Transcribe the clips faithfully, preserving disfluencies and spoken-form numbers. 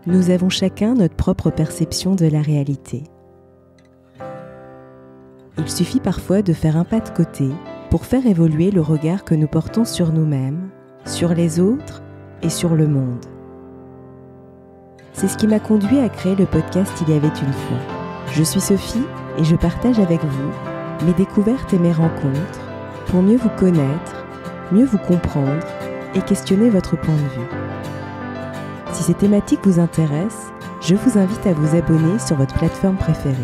Nous avons chacun notre propre perception de la réalité. Il suffit parfois de faire un pas de côté pour faire évoluer le regard que nous portons sur nous-mêmes, sur les autres et sur le monde. C'est ce qui m'a conduit à créer le podcast Il y avait une fois. Je suis Sophie et je partage avec vous mes découvertes et mes rencontres pour mieux vous connaître, mieux vous comprendre et questionner votre point de vue. Si ces thématiques vous intéressent, je vous invite à vous abonner sur votre plateforme préférée.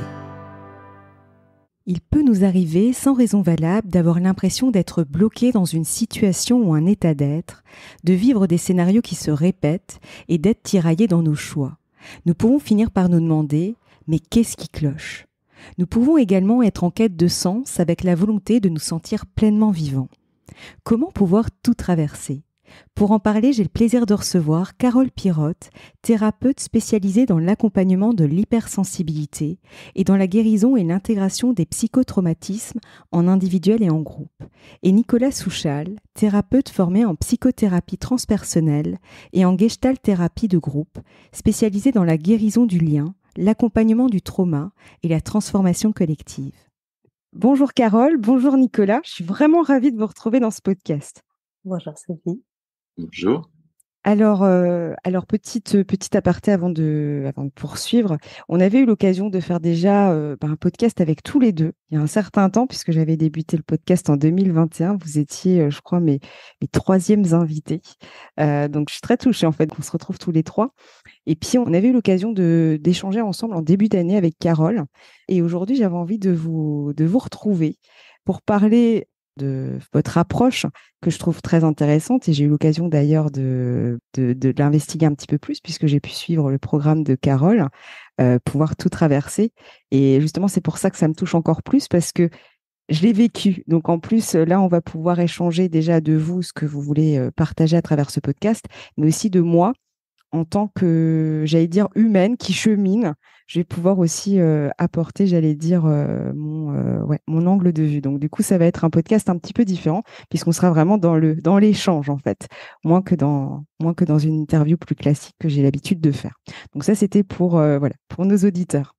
Il peut nous arriver, sans raison valable, d'avoir l'impression d'être bloqué dans une situation ou un état d'être, de vivre des scénarios qui se répètent et d'être tiraillés dans nos choix. Nous pouvons finir par nous demander « mais qu'est-ce qui cloche ?» Nous pouvons également être en quête de sens avec la volonté de nous sentir pleinement vivants. Comment pouvoir tout traverser ? Pour en parler, j'ai le plaisir de recevoir Carole Pirotte, thérapeute spécialisée dans l'accompagnement de l'hypersensibilité et dans la guérison et l'intégration des psychotraumatismes en individuel et en groupe, et Nicolas Souchal, thérapeute formé en psychothérapie transpersonnelle et en gestalt-thérapie de groupe, spécialisé dans la guérison du lien, l'accompagnement du trauma et la transformation collective. Bonjour Carole, bonjour Nicolas, je suis vraiment ravie de vous retrouver dans ce podcast. Bonjour Sophie. Bonjour. Alors, euh, alors petite petite aparté avant de avant de poursuivre, on avait eu l'occasion de faire déjà euh, bah, un podcast avec tous les deux il y a un certain temps puisque j'avais débuté le podcast en deux mille vingt et un. Vous étiez, euh, je crois, mes mes troisièmes invités. Euh, donc je suis très touchée en fait qu'on se retrouve tous les trois. Et puis on avait eu l'occasion de d'échanger ensemble en début d'année avec Carole. Et aujourd'hui j'avais envie de vous de vous retrouver pour parler de votre approche que je trouve très intéressante et j'ai eu l'occasion d'ailleurs de, de, de l'investiguer un petit peu plus puisque j'ai pu suivre le programme de Carole, euh, pouvoir tout traverser. Et justement, c'est pour ça que ça me touche encore plus parce que je l'ai vécu. Donc en plus, là, on va pouvoir échanger déjà de vous ce que vous voulez partager à travers ce podcast, mais aussi de moi en tant que, j'allais dire, humaine qui chemine. Je vais pouvoir aussi euh, apporter, j'allais dire, euh, mon, euh, ouais, mon angle de vue. Donc, du coup, ça va être un podcast un petit peu différent puisqu'on sera vraiment dans le, dans l'échange, en fait, moins que dans, moins que dans une interview plus classique que j'ai l'habitude de faire. Donc, ça, c'était pour, euh, voilà, pour nos auditeurs.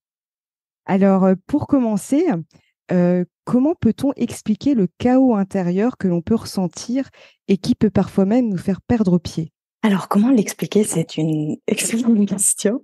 Alors, euh, pour commencer, euh, comment peut-on expliquer le chaos intérieur que l'on peut ressentir et qui peut parfois même nous faire perdre pied ? Alors, comment l'expliquer? C'est une excellente question.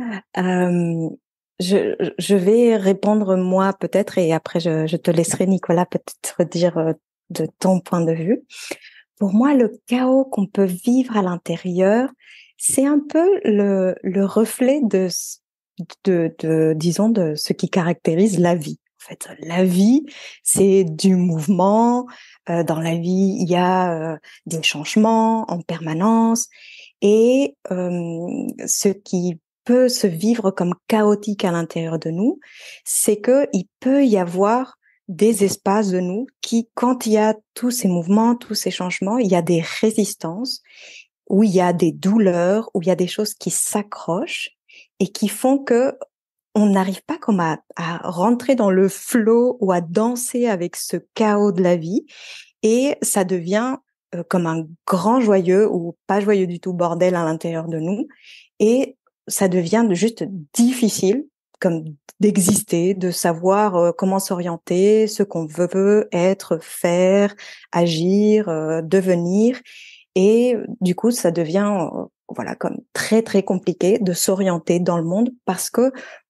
Euh, je, je vais répondre moi peut-être et après je, je te laisserai Nicolas peut-être dire euh, de ton point de vue. Pour moi, le chaos qu'on peut vivre à l'intérieur, c'est un peu le, le reflet de, de, de, disons, de ce qui caractérise la vie. En fait, la vie, c'est du mouvement. Euh, dans la vie, il y a euh, des changements en permanence. Et euh, ce qui peut se vivre comme chaotique à l'intérieur de nous, c'est que il peut y avoir des espaces de nous qui, quand il y a tous ces mouvements, tous ces changements, il y a des résistances, où il y a des douleurs, où il y a des choses qui s'accrochent et qui font que on n'arrive pas comme à, à rentrer dans le flow ou à danser avec ce chaos de la vie et ça devient euh, comme un grand joyeux ou pas joyeux du tout bordel à l'intérieur de nous et ça devient juste difficile comme d'exister, de savoir euh, comment s'orienter, ce qu'on veut être, faire, agir, euh, devenir et du coup ça devient euh, voilà comme très très compliqué de s'orienter dans le monde parce que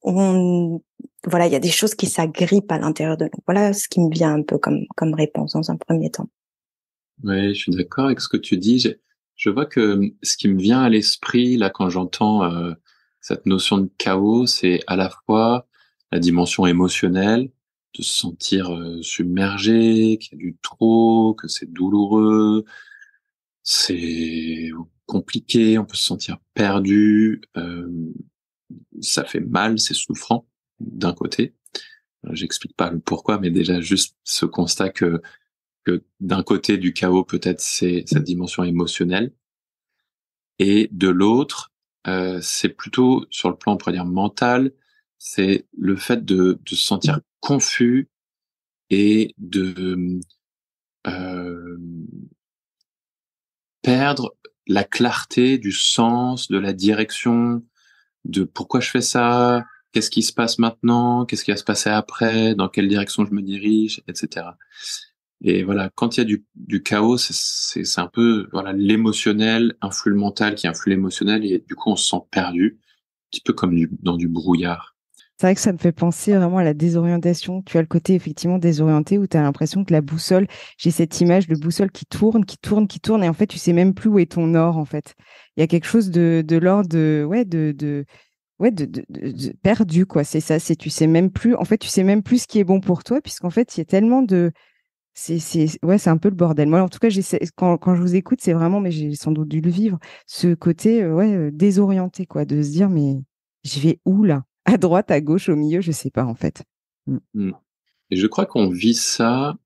on voilà il y a des choses qui s'agrippent à l'intérieur de nous. Voilà ce qui me vient un peu comme comme réponse dans un premier temps. Oui, je suis d'accord avec ce que tu dis. Je, je vois que ce qui me vient à l'esprit là quand j'entends euh, cette notion de chaos, c'est à la fois la dimension émotionnelle, de se sentir euh, submergé, qu'il y a du trop, que c'est douloureux, c'est compliqué, on peut se sentir perdu, euh, ça fait mal, c'est souffrant d'un côté. J'explique pas le pourquoi, mais déjà juste ce constat que que d'un côté du chaos, peut-être c'est cette dimension émotionnelle, et de l'autre, euh, c'est plutôt sur le plan, on pourrait dire mental, c'est le fait de, de se sentir confus et de euh, perdre la clarté du sens, de la direction, de pourquoi je fais ça, qu'est-ce qui se passe maintenant, qu'est-ce qui va se passer après, dans quelle direction je me dirige, et cetera. Et voilà, quand il y a du, du chaos, c'est, c'est, c'est un peu voilà l'émotionnel influe le mental qui influe l'émotionnel et du coup on se sent perdu, un petit peu comme du, dans du brouillard. C'est vrai que ça me fait penser vraiment à la désorientation. Tu as le côté effectivement désorienté où tu as l'impression que la boussole, j'ai cette image de boussole qui tourne, qui tourne, qui tourne, et en fait, tu sais même plus où est ton nord, en fait. Il y a quelque chose de, de l'ordre de, ouais, de, de, ouais, de, de, de- de perdu, quoi. C'est ça, c'est tu sais même plus, en fait, tu sais même plus ce qui est bon pour toi, puisqu'en fait, il y a tellement de, c'est, c'est, ouais, c'est un peu le bordel. Moi, en tout cas, j'essaie, quand, quand je vous écoute, c'est vraiment, mais j'ai sans doute dû le vivre, ce côté, euh, ouais, euh, désorienté, quoi, de se dire, mais je vais où là? À droite, à gauche, au milieu, je sais pas, en fait. Mm. Mm. Et je crois qu'on vit ça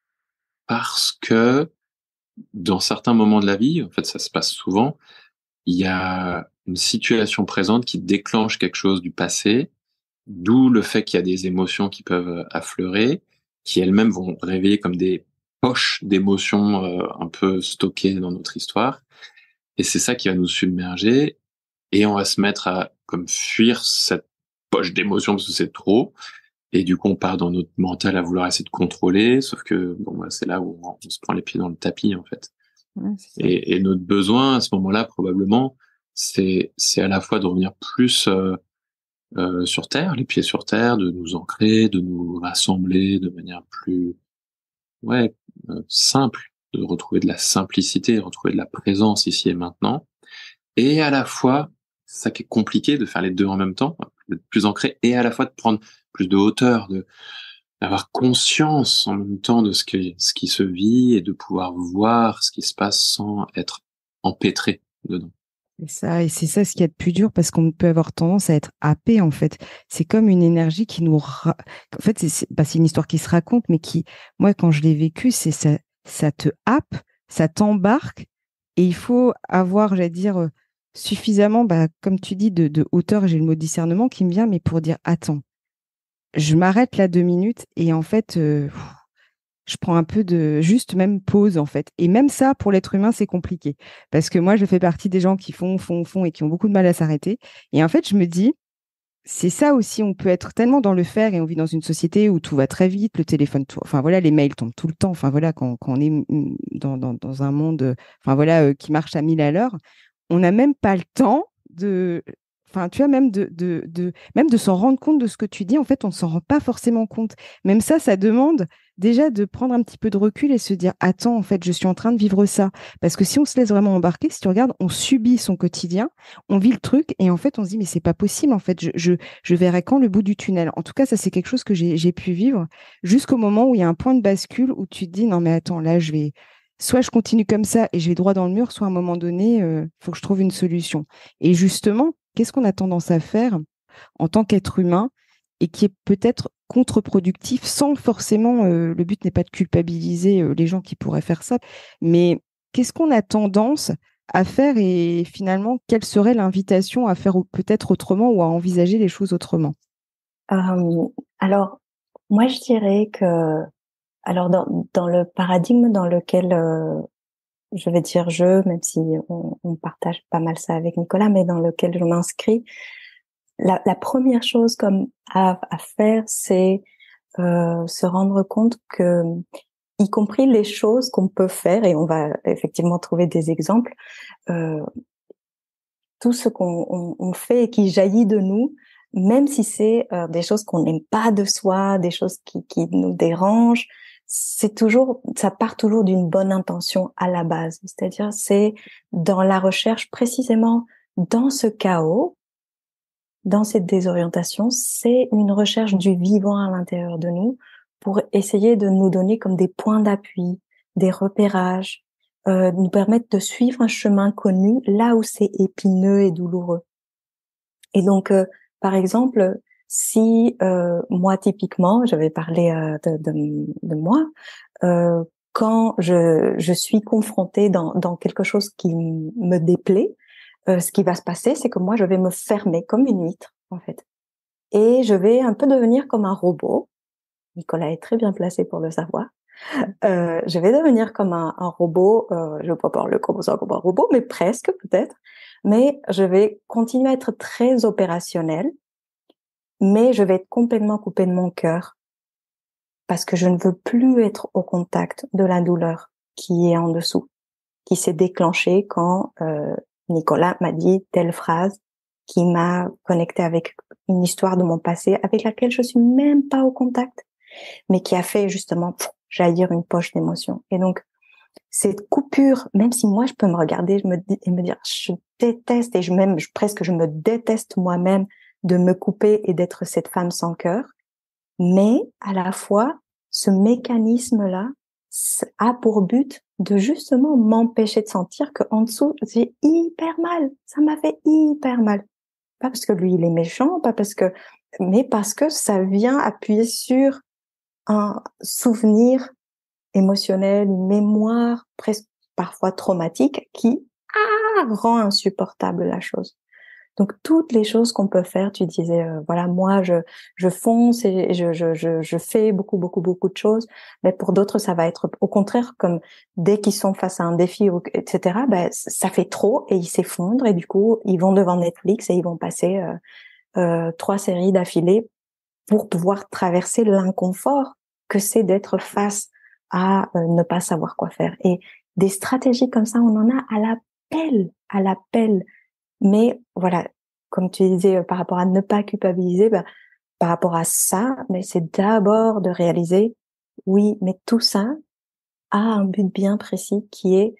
parce que dans certains moments de la vie, en fait, ça se passe souvent, il y a une situation présente qui déclenche quelque chose du passé, d'où le fait qu'il y a des émotions qui peuvent affleurer, qui elles-mêmes vont réveiller comme des poches d'émotions euh, un peu stockées dans notre histoire. Et c'est ça qui va nous submerger et on va se mettre à comme fuir cette poche d'émotions parce que c'est trop. Et du coup, on part dans notre mental à vouloir essayer de contrôler, sauf que bon, bah, c'est là où on, on se prend les pieds dans le tapis en fait. Ouais, c'est ça. Et, et notre besoin à ce moment-là, probablement, c'est c'est à la fois de revenir plus euh, euh, sur terre, les pieds sur terre, de nous ancrer, de nous rassembler de manière plus ouais euh, simple, de retrouver de la simplicité, de retrouver de la présence ici et maintenant. Et à la fois, c'est ça qui est compliqué de faire les deux en même temps, d'être plus ancré et à la fois de prendre plus de hauteur, de d'avoir conscience en même temps de ce qui ce qui se vit et de pouvoir voir ce qui se passe sans être empêtré dedans. C'est ça, et c'est ça ce qu'il y a de plus dur parce qu'on peut avoir tendance à être happé en fait. C'est comme une énergie qui nous... ra- En fait, c'est c'est bah, c'est une histoire qui se raconte, mais qui, moi, quand je l'ai vécue, c'est ça, ça te happe, ça t'embarque, et il faut avoir, j'allais dire, euh, suffisamment, bah, comme tu dis, de, de hauteur, j'ai le mot discernement qui me vient, mais pour dire, attends, je m'arrête là deux minutes, et en fait, euh, je prends un peu de juste même pause en fait. Et même ça, pour l'être humain, c'est compliqué. Parce que moi, je fais partie des gens qui font, font, font et qui ont beaucoup de mal à s'arrêter. Et en fait, je me dis, c'est ça aussi, on peut être tellement dans le faire et on vit dans une société où tout va très vite, le téléphone, tout, enfin voilà, les mails tombent tout le temps. Enfin voilà, quand, quand on est mm, dans, dans, dans un monde, euh, enfin voilà, euh, qui marche à mille à l'heure, on n'a même pas le temps de, enfin tu vois, même de, de, de, même de s'en rendre compte de ce que tu dis. En fait, on ne s'en rend pas forcément compte. Même ça, ça demande déjà de prendre un petit peu de recul et se dire, attends, en fait, je suis en train de vivre ça. Parce que si on se laisse vraiment embarquer, si tu regardes, on subit son quotidien, on vit le truc et en fait, on se dit, mais c'est pas possible. En fait, je, je, je verrai quand le bout du tunnel. En tout cas, ça, c'est quelque chose que j'ai, j'ai pu vivre jusqu'au moment où il y a un point de bascule où tu te dis, non, mais attends, là, je vais, soit je continue comme ça et je vais droit dans le mur, soit à un moment donné, il euh, faut que je trouve une solution. Et justement, qu'est-ce qu'on a tendance à faire en tant qu'être humain et qui est peut-être contre-productif sans forcément, euh, le but n'est pas de culpabiliser euh, les gens qui pourraient faire ça, mais qu'est-ce qu'on a tendance à faire et finalement, quelle serait l'invitation à faire peut-être autrement ou à envisager les choses autrement? Euh, alors, moi, je dirais que, alors dans, dans le paradigme dans lequel euh, je vais dire je, même si on, on partage pas mal ça avec Nicolas, mais dans lequel je m'inscris, la, la première chose comme à, à faire, c'est euh, se rendre compte que, y compris les choses qu'on peut faire, et on va effectivement trouver des exemples, euh, tout ce qu'on on, on fait et qui jaillit de nous, même si c'est euh, des choses qu'on n'aime pas de soi, des choses qui, qui nous dérangent, c'est toujours, ça part toujours d'une bonne intention à la base. C'est-à-dire, c'est dans la recherche précisément dans ce chaos, dans cette désorientation, c'est une recherche du vivant à l'intérieur de nous pour essayer de nous donner comme des points d'appui, des repérages, euh, nous permettre de suivre un chemin connu là où c'est épineux et douloureux. Et donc, euh, par exemple, si euh, moi typiquement, j'avais parlé euh, de, de, de moi, euh, quand je, je suis confrontée dans, dans quelque chose qui me déplaît, euh, ce qui va se passer, c'est que moi, je vais me fermer comme une huître, en fait. Et je vais un peu devenir comme un robot. Nicolas est très bien placé pour le savoir. Euh, je vais devenir comme un, un robot, euh, je ne vais pas parler comme ça comme un robot, mais presque peut-être, mais je vais continuer à être très opérationnelle, mais je vais être complètement coupée de mon cœur parce que je ne veux plus être au contact de la douleur qui est en dessous, qui s'est déclenchée quand euh, Nicolas m'a dit telle phrase qui m'a connectée avec une histoire de mon passé avec laquelle je suis même pas au contact, mais qui a fait justement pff, jaillir une poche d'émotions. Et donc, cette coupure, même si moi je peux me regarder je me dis, et me dire je déteste et je même je, presque je me déteste moi-même de me couper et d'être cette femme sans cœur, mais à la fois ce mécanisme-là a pour but de justement m'empêcher de sentir que en dessous j'ai hyper mal, ça m'a fait hyper mal, pas parce que lui il est méchant, pas parce que, mais parce que ça vient appuyer sur un souvenir émotionnel, une mémoire presque parfois traumatique qui ah, rend insupportable la chose. Donc toutes les choses qu'on peut faire, tu disais euh, voilà moi je je fonce et je je je je fais beaucoup beaucoup beaucoup de choses, mais pour d'autres ça va être au contraire comme dès qu'ils sont face à un défi et cetera. Ben ça fait trop et ils s'effondrent et du coup ils vont devant Netflix et ils vont passer euh, euh, trois séries d'affilée pour pouvoir traverser l'inconfort que c'est d'être face à euh, ne pas savoir quoi faire. Et des stratégies comme ça, on en a à l'appel, à l'appel. Mais voilà, comme tu disais, euh, par rapport à ne pas culpabiliser, bah, par rapport à ça, mais c'est d'abord de réaliser, oui, mais tout ça a un but bien précis qui est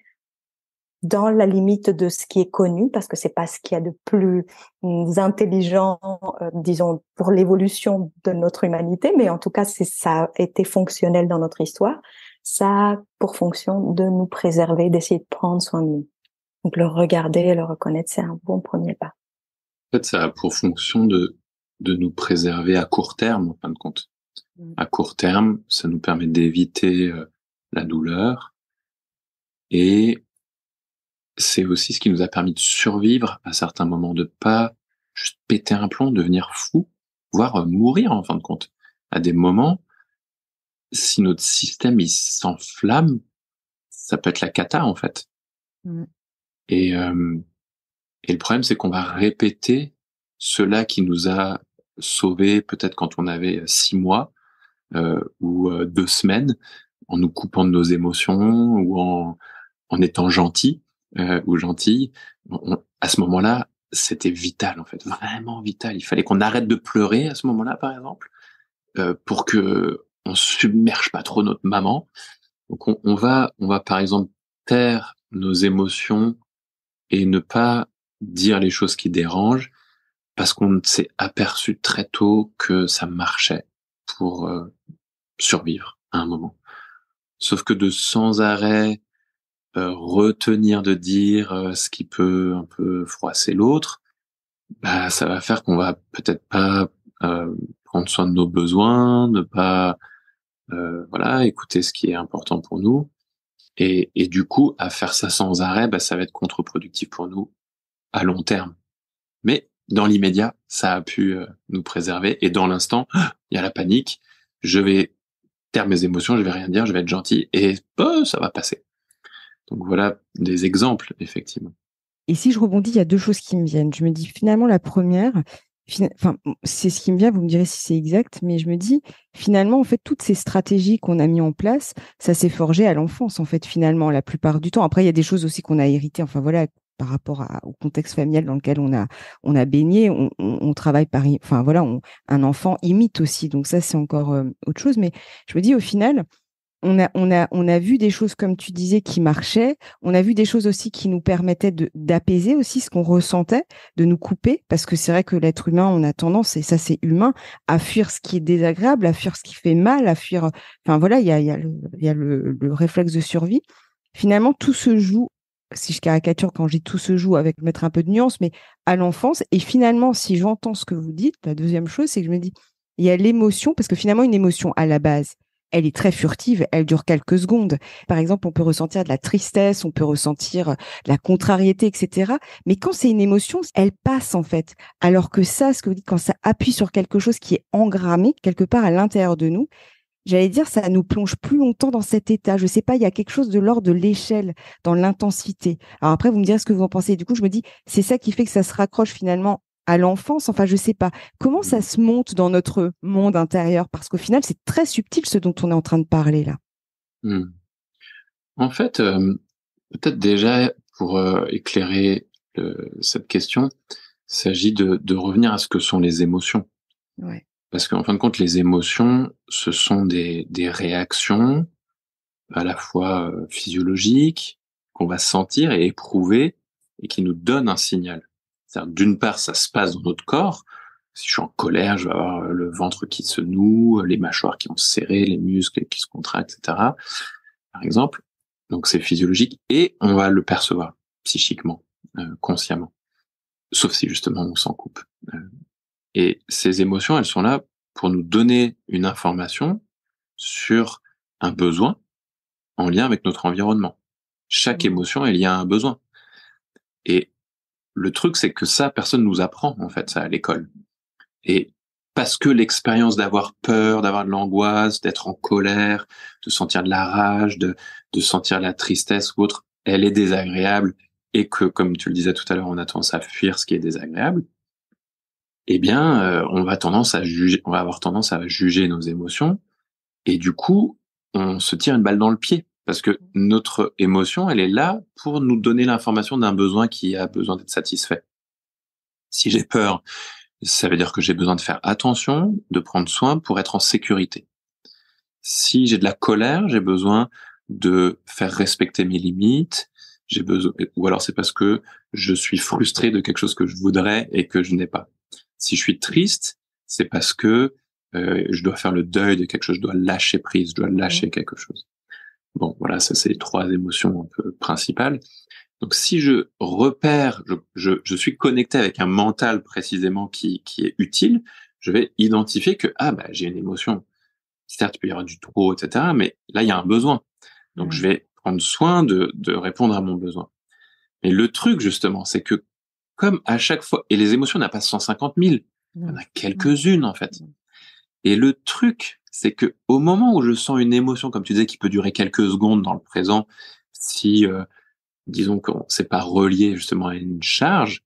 dans la limite de ce qui est connu, parce que c'est pas ce qu'il y a de plus intelligent, euh, disons, pour l'évolution de notre humanité, mais en tout cas, c'est ça a été fonctionnel dans notre histoire. Ça a pour fonction de nous préserver, d'essayer de prendre soin de nous. Donc, le regarder et le reconnaître, c'est un bon premier pas. En fait, ça a pour fonction de, de nous préserver à court terme, en fin de compte. Mmh. À court terme, ça nous permet d'éviter euh, la douleur et c'est aussi ce qui nous a permis de survivre à certains moments, de pas juste péter un plomb, devenir fou, voire euh, mourir en fin de compte. À des moments, si notre système il s'enflamme, ça peut être la cata en fait. Mmh. Et, euh, et le problème, c'est qu'on va répéter cela qui nous a sauvés peut-être quand on avait six mois euh, ou euh, deux semaines, en nous coupant de nos émotions ou en, en étant gentil euh, ou gentille. On, à ce moment-là, c'était vital en fait, vraiment vital. Il fallait qu'on arrête de pleurer à ce moment-là, par exemple, euh, pour que on submerge pas trop notre maman. Donc on, on va, on va par exemple taire nos émotions et ne pas dire les choses qui dérangent parce qu'on s'est aperçu très tôt que ça marchait pour euh, survivre à un moment. Sauf que de sans arrêt euh, retenir de dire euh, ce qui peut un peu froisser l'autre, bah ça va faire qu'on va peut-être pas euh, prendre soin de nos besoins, ne pas euh, voilà écouter ce qui est important pour nous. Et, et du coup, à faire ça sans arrêt, bah, ça va être contre-productif pour nous à long terme. Mais dans l'immédiat, ça a pu euh, nous préserver. Et dans l'instant, il y a la panique. Je vais taire mes émotions, je vais rien dire, je vais être gentil et oh, ça va passer. Donc voilà des exemples, effectivement. Et si je rebondis, il y a deux choses qui me viennent. Je me dis finalement la première, enfin c'est ce qui me vient, vous me direz si c'est exact, mais je me dis finalement en fait toutes ces stratégies qu'on a mis en place, ça s'est forgé à l'enfance en fait finalement la plupart du temps. Après il y a des choses aussi qu'on a héritées, enfin voilà par rapport à, au contexte familial dans lequel on a on a baigné, on, on, on travaille par, enfin voilà, on, un enfant imite aussi, donc ça c'est encore euh, autre chose. Mais je me dis au final. On a, on, a, on a vu des choses, comme tu disais, qui marchaient. On a vu des choses aussi qui nous permettaient de, d'apaiser aussi ce qu'on ressentait, de nous couper. Parce que c'est vrai que l'être humain, on a tendance, et ça c'est humain, à fuir ce qui est désagréable, à fuir ce qui fait mal, à fuir... Enfin voilà, il y a, y a, le, y a le, le réflexe de survie. Finalement, tout se joue, si je caricature quand je dis tout se joue avec mettre un peu de nuance, mais à l'enfance. Et finalement, si j'entends ce que vous dites, la deuxième chose, c'est que je me dis, il y a l'émotion, parce que finalement, une émotion à la base, elle est très furtive, elle dure quelques secondes. Par exemple, on peut ressentir de la tristesse, on peut ressentir de la contrariété, et cetera. Mais quand c'est une émotion, elle passe en fait. Alors que ça, ce que vous dites, quand ça appuie sur quelque chose qui est engrammé quelque part à l'intérieur de nous, j'allais dire, ça nous plonge plus longtemps dans cet état. Je sais pas, il y a quelque chose de l'ordre de l'échelle, dans l'intensité. Alors après, vous me direz ce que vous en pensez. Du coup, je me dis, c'est ça qui fait que ça se raccroche finalement à l'enfance. Enfin, je sais pas. Comment ça se monte dans notre monde intérieur? Parce qu'au final, c'est très subtil ce dont on est en train de parler là. Mmh. En fait, euh, peut-être déjà pour euh, éclairer le- cette question, il s'agit de, de revenir à ce que sont les émotions. Ouais. Parce qu'en fin de compte, les émotions, ce sont des, des réactions à la fois euh, physiologiques, qu'on va sentir et éprouver, et qui nous donnent un signal. C'est-à-dire, d'une part, ça se passe dans notre corps. Si je suis en colère, je vais avoir le ventre qui se noue, les mâchoires qui vont se serrer, les muscles qui se contractent, et cetera. Par exemple. Donc c'est physiologique et on va le percevoir psychiquement, euh, consciemment. Sauf si justement on s'en coupe. Euh, et ces émotions, elles sont là pour nous donner une information sur un besoin en lien avec notre environnement. Chaque Mmh. émotion est liée à un besoin. Et le truc, c'est que ça, personne nous apprend, en fait, ça, à l'école. Et parce que l'expérience d'avoir peur, d'avoir de l'angoisse, d'être en colère, de sentir de la rage, de, de sentir la tristesse ou autre, elle est désagréable et que, comme tu le disais tout à l'heure, on a tendance à fuir ce qui est désagréable, eh bien, euh, on va tendance à juger, on va avoir tendance à juger nos émotions et du coup, on se tire une balle dans le pied parce que notre émotion, elle est là pour nous donner l'information d'un besoin qui a besoin d'être satisfait. Si j'ai peur, ça veut dire que j'ai besoin de faire attention, de prendre soin pour être en sécurité. Si j'ai de la colère, j'ai besoin de faire respecter mes limites, j'ai besoin, ou alors c'est parce que je suis frustré de quelque chose que je voudrais et que je n'ai pas. Si je suis triste, c'est parce que euh, je dois faire le deuil de quelque chose, je dois lâcher prise, je dois lâcher Mmh. quelque chose. Bon, voilà, ça c'est les trois émotions un peu principales. Donc si je repère, je, je, je suis connecté avec un mental précisément qui, qui est utile, je vais identifier que ah bah j'ai une émotion. Certes, il peut y avoir du trop, et cetera. Mais là, il y a un besoin. Donc je Mmh. vais prendre soin de, de répondre à mon besoin. Mais le truc justement, c'est que comme à chaque fois, et les émotions, on n'a pas cent cinquante mille, il y en Non. a Mmh. quelques-unes en fait. Mmh. Et le truc, c'est que au moment où je sens une émotion, comme tu disais, qui peut durer quelques secondes dans le présent, si euh, disons qu'on s'est pas relié justement à une charge,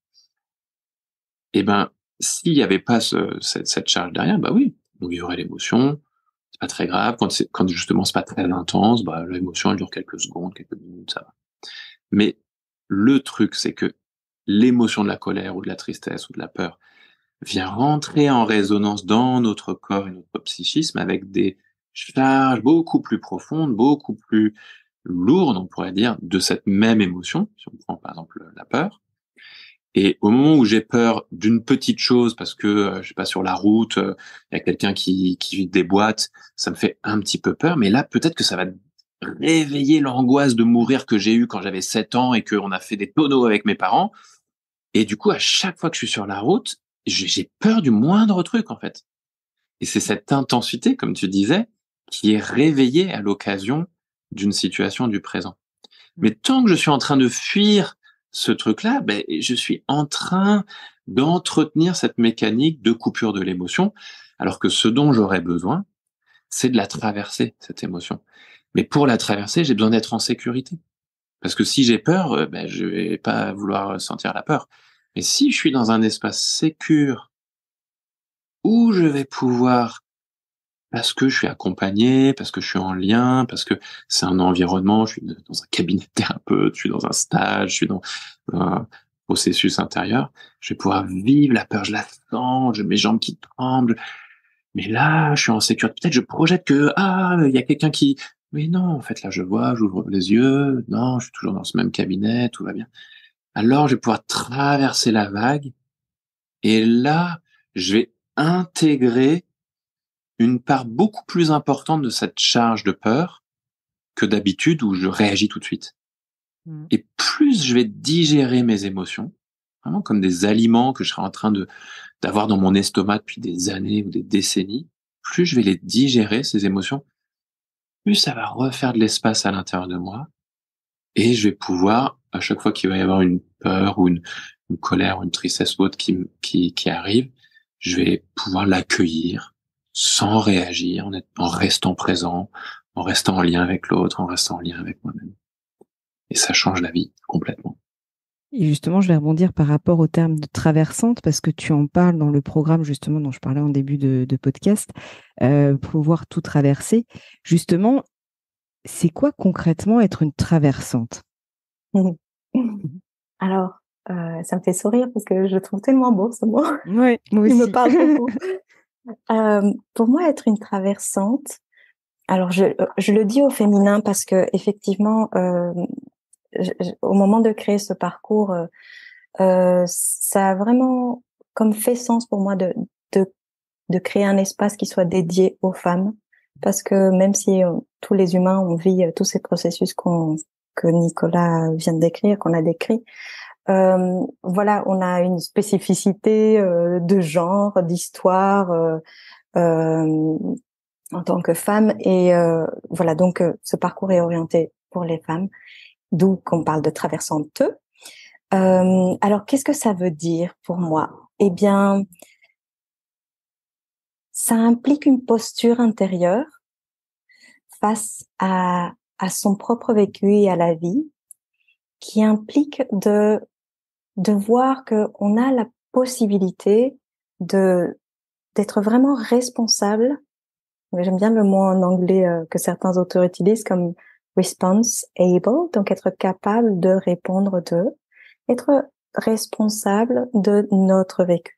eh ben, s'il y avait pas ce, cette, cette charge derrière, bah oui, on vivrait l'émotion, c'est pas très grave. Quand c'est, quand justement c'est pas très intense, bah, l'émotion, elle dure quelques secondes, quelques minutes, ça va. Mais le truc, c'est que l'émotion de la colère ou de la tristesse ou de la peur vient rentrer en résonance dans notre corps et notre psychisme avec des charges beaucoup plus profondes, beaucoup plus lourdes, on pourrait dire, de cette même émotion. Si on prend par exemple la peur, et au moment où j'ai peur d'une petite chose, parce que euh, je sais pas, sur la route, il euh, y a quelqu'un qui qui vide des boîtes, ça me fait un petit peu peur. Mais là, peut-être que ça va réveiller l'angoisse de mourir que j'ai eue quand j'avais sept ans et qu'on a fait des tonneaux avec mes parents. Et du coup, à chaque fois que je suis sur la route, j'ai j'ai peur du moindre truc en fait. Et c'est cette intensité, comme tu disais, qui est réveillée à l'occasion d'une situation du présent. Mmh. Mais tant que je suis en train de fuir ce truc-là, ben, je suis en train d'entretenir cette mécanique de coupure de l'émotion, alors que ce dont j'aurais besoin, c'est de la traverser, cette émotion. Mais pour la traverser, j'ai besoin d'être en sécurité. Parce que si j'ai peur, euh, ben, je vais pas vouloir sentir la peur. Mais si je suis dans un espace sécure où je vais pouvoir, parce que je suis accompagné, parce que je suis en lien, parce que c'est un environnement, je suis dans un cabinet de thérapeute, je suis dans un stage, je suis dans un processus intérieur, je vais pouvoir vivre la peur, je la sens, j'ai mes jambes qui tremblent, mais là, je suis en sécurité. Peut-être je projette que, ah, il y a quelqu'un qui, mais non, en fait, là, je vois, j'ouvre les yeux, non, je suis toujours dans ce même cabinet, tout va bien. Alors, je vais pouvoir traverser la vague, et là, je vais intégrer une part beaucoup plus importante de cette charge de peur que d'habitude où je réagis tout de suite. Mmh. Et plus je vais digérer mes émotions, vraiment comme des aliments que je serai en train de d'avoir dans mon estomac depuis des années ou des décennies, plus je vais les digérer, ces émotions, plus ça va refaire de l'espace à l'intérieur de moi et je vais pouvoir, à chaque fois qu'il va y avoir une peur ou une, une colère ou une tristesse ou autre qui, qui, qui arrive, je vais pouvoir l'accueillir, sans réagir, en, être, en restant présent, en restant en lien avec l'autre, en restant en lien avec moi-même. Et ça change la vie complètement. Et justement, je vais rebondir par rapport au terme de traversante, parce que tu en parles dans le programme justement dont je parlais en début de, de podcast, euh, pouvoir tout traverser. Justement, c'est quoi concrètement être une traversante? Alors, euh, ça me fait sourire parce que je le trouve tellement beau ce mot. Oui, moi aussi. Il me parle beaucoup. euh, pour moi, être une traversante, alors je, je le dis au féminin parce que effectivement, euh, je, je, au moment de créer ce parcours, euh, euh, ça a vraiment comme fait sens pour moi de, de, de créer un espace qui soit dédié aux femmes, parce que même si euh, tous les humains on vit euh, tous ces processus qu'on que Nicolas vient de décrire, qu'on a décrit, euh, voilà, on a une spécificité euh, de genre, d'histoire euh, euh, en tant que femme, et euh, voilà, donc euh, ce parcours est orienté pour les femmes, d'où qu'on parle de traversante. Euh, alors, qu'est-ce que ça veut dire pour moi? Eh bien, ça implique une posture intérieure face à, à son propre vécu et à la vie, qui implique de, de voir que on a la possibilité de, d'être vraiment responsable. J'aime bien le mot en anglais euh, que certains auteurs utilisent comme response able, donc être capable de répondre de, être responsable de notre vécu.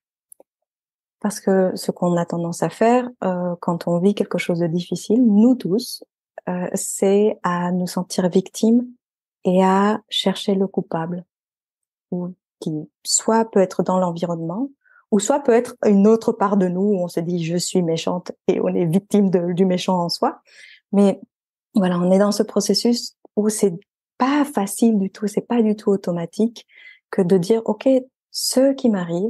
Parce que ce qu'on a tendance à faire euh, quand on vit quelque chose de difficile, nous tous, euh, c'est à nous sentir victimes et à chercher le coupable, ou qui soit peut être dans l'environnement, ou soit peut être une autre part de nous où on se dit je suis méchante et on est victime de, du méchant en soi. Mais voilà, on est dans ce processus où c'est pas facile du tout, c'est pas du tout automatique que de dire ok, ce qui m'arrive,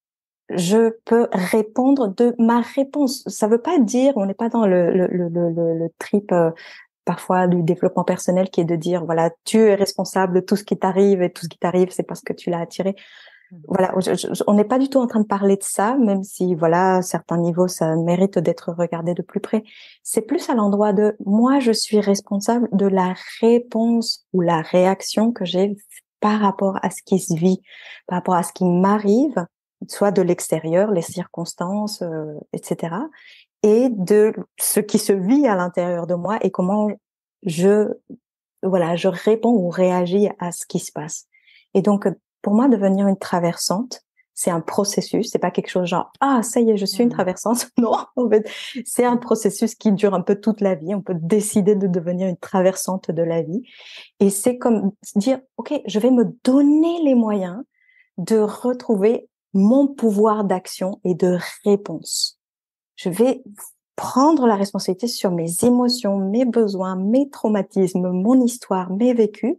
je peux répondre de ma réponse. Ça veut pas dire, on n'est pas dans le le le le, le trip euh, parfois du développement personnel qui est de dire voilà, tu es responsable de tout ce qui t'arrive et tout ce qui t'arrive c'est parce que tu l'as attiré. Voilà, je, je, on n'est pas du tout en train de parler de ça, même si voilà, à certains niveaux ça mérite d'être regardé de plus près. C'est plus à l'endroit de moi, je suis responsable de la réponse ou la réaction que j'ai par rapport à ce qui se vit, par rapport à ce qui m'arrive, soit de l'extérieur, les circonstances, euh, et cetera, et de ce qui se vit à l'intérieur de moi et comment je, voilà, je réponds ou réagis à ce qui se passe. Et donc, pour moi, devenir une traversante, c'est un processus, c'est pas quelque chose genre ah ça y est, je suis une traversante. Non, en fait, c'est un processus qui dure un peu toute la vie. On peut décider de devenir une traversante de la vie, et c'est comme dire ok, je vais me donner les moyens de retrouver mon pouvoir d'action et de réponse. Je vais prendre la responsabilité sur mes émotions, mes besoins, mes traumatismes, mon histoire, mes vécus,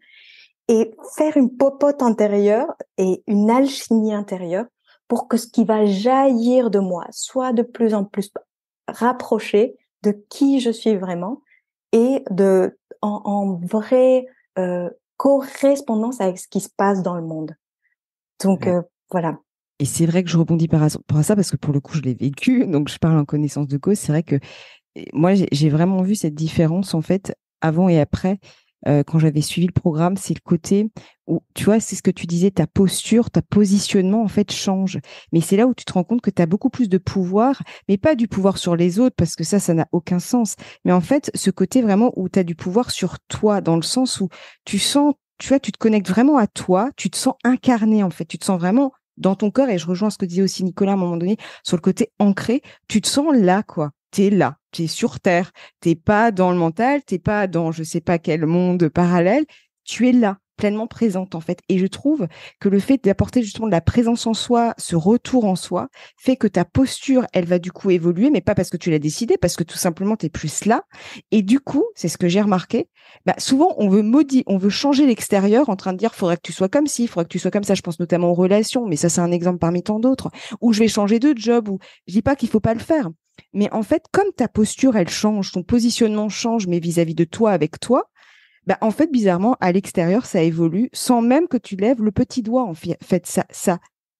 et faire une popote intérieure et une alchimie intérieure pour que ce qui va jaillir de moi soit de plus en plus rapproché de qui je suis vraiment et de en, en vraie euh, correspondance avec ce qui se passe dans le monde. Donc ouais. euh, voilà. Et c'est vrai que je rebondis par rapport à ça parce que pour le coup, je l'ai vécu, donc je parle en connaissance de cause. C'est vrai que moi, j'ai, j'ai vraiment vu cette différence en fait avant et après. Euh, quand j'avais suivi le programme, c'est le côté où, tu vois, c'est ce que tu disais, ta posture, ta positionnement, en fait, change. Mais c'est là où tu te rends compte que tu as beaucoup plus de pouvoir, mais pas du pouvoir sur les autres, parce que ça, ça n'a aucun sens. Mais en fait, ce côté vraiment où tu as du pouvoir sur toi, dans le sens où tu sens, tu vois, tu te connectes vraiment à toi, tu te sens incarné, en fait, tu te sens vraiment dans ton corps, et je rejoins ce que disait aussi Nicolas à un moment donné, sur le côté ancré, tu te sens là, quoi. T'es là, t'es sur Terre, t'es pas dans le mental, t'es pas dans je sais pas quel monde parallèle, tu es là, pleinement présente en fait. Et je trouve que le fait d'apporter justement de la présence en soi, ce retour en soi, fait que ta posture, elle va du coup évoluer, mais pas parce que tu l'as décidé, parce que tout simplement t'es plus là. Et du coup, c'est ce que j'ai remarqué, bah, souvent on veut maudire, on veut changer l'extérieur en train de dire faudrait que tu sois comme ci, faudrait que tu sois comme ça. Je pense notamment aux relations, mais ça c'est un exemple parmi tant d'autres. Ou je vais changer de job, ou je dis pas qu'il faut pas le faire. Mais en fait, comme ta posture, elle change, ton positionnement change, mais vis-à-vis de toi, avec toi, bah, en fait, bizarrement, à l'extérieur, ça évolue sans même que tu lèves le petit doigt. En fait, ça, ça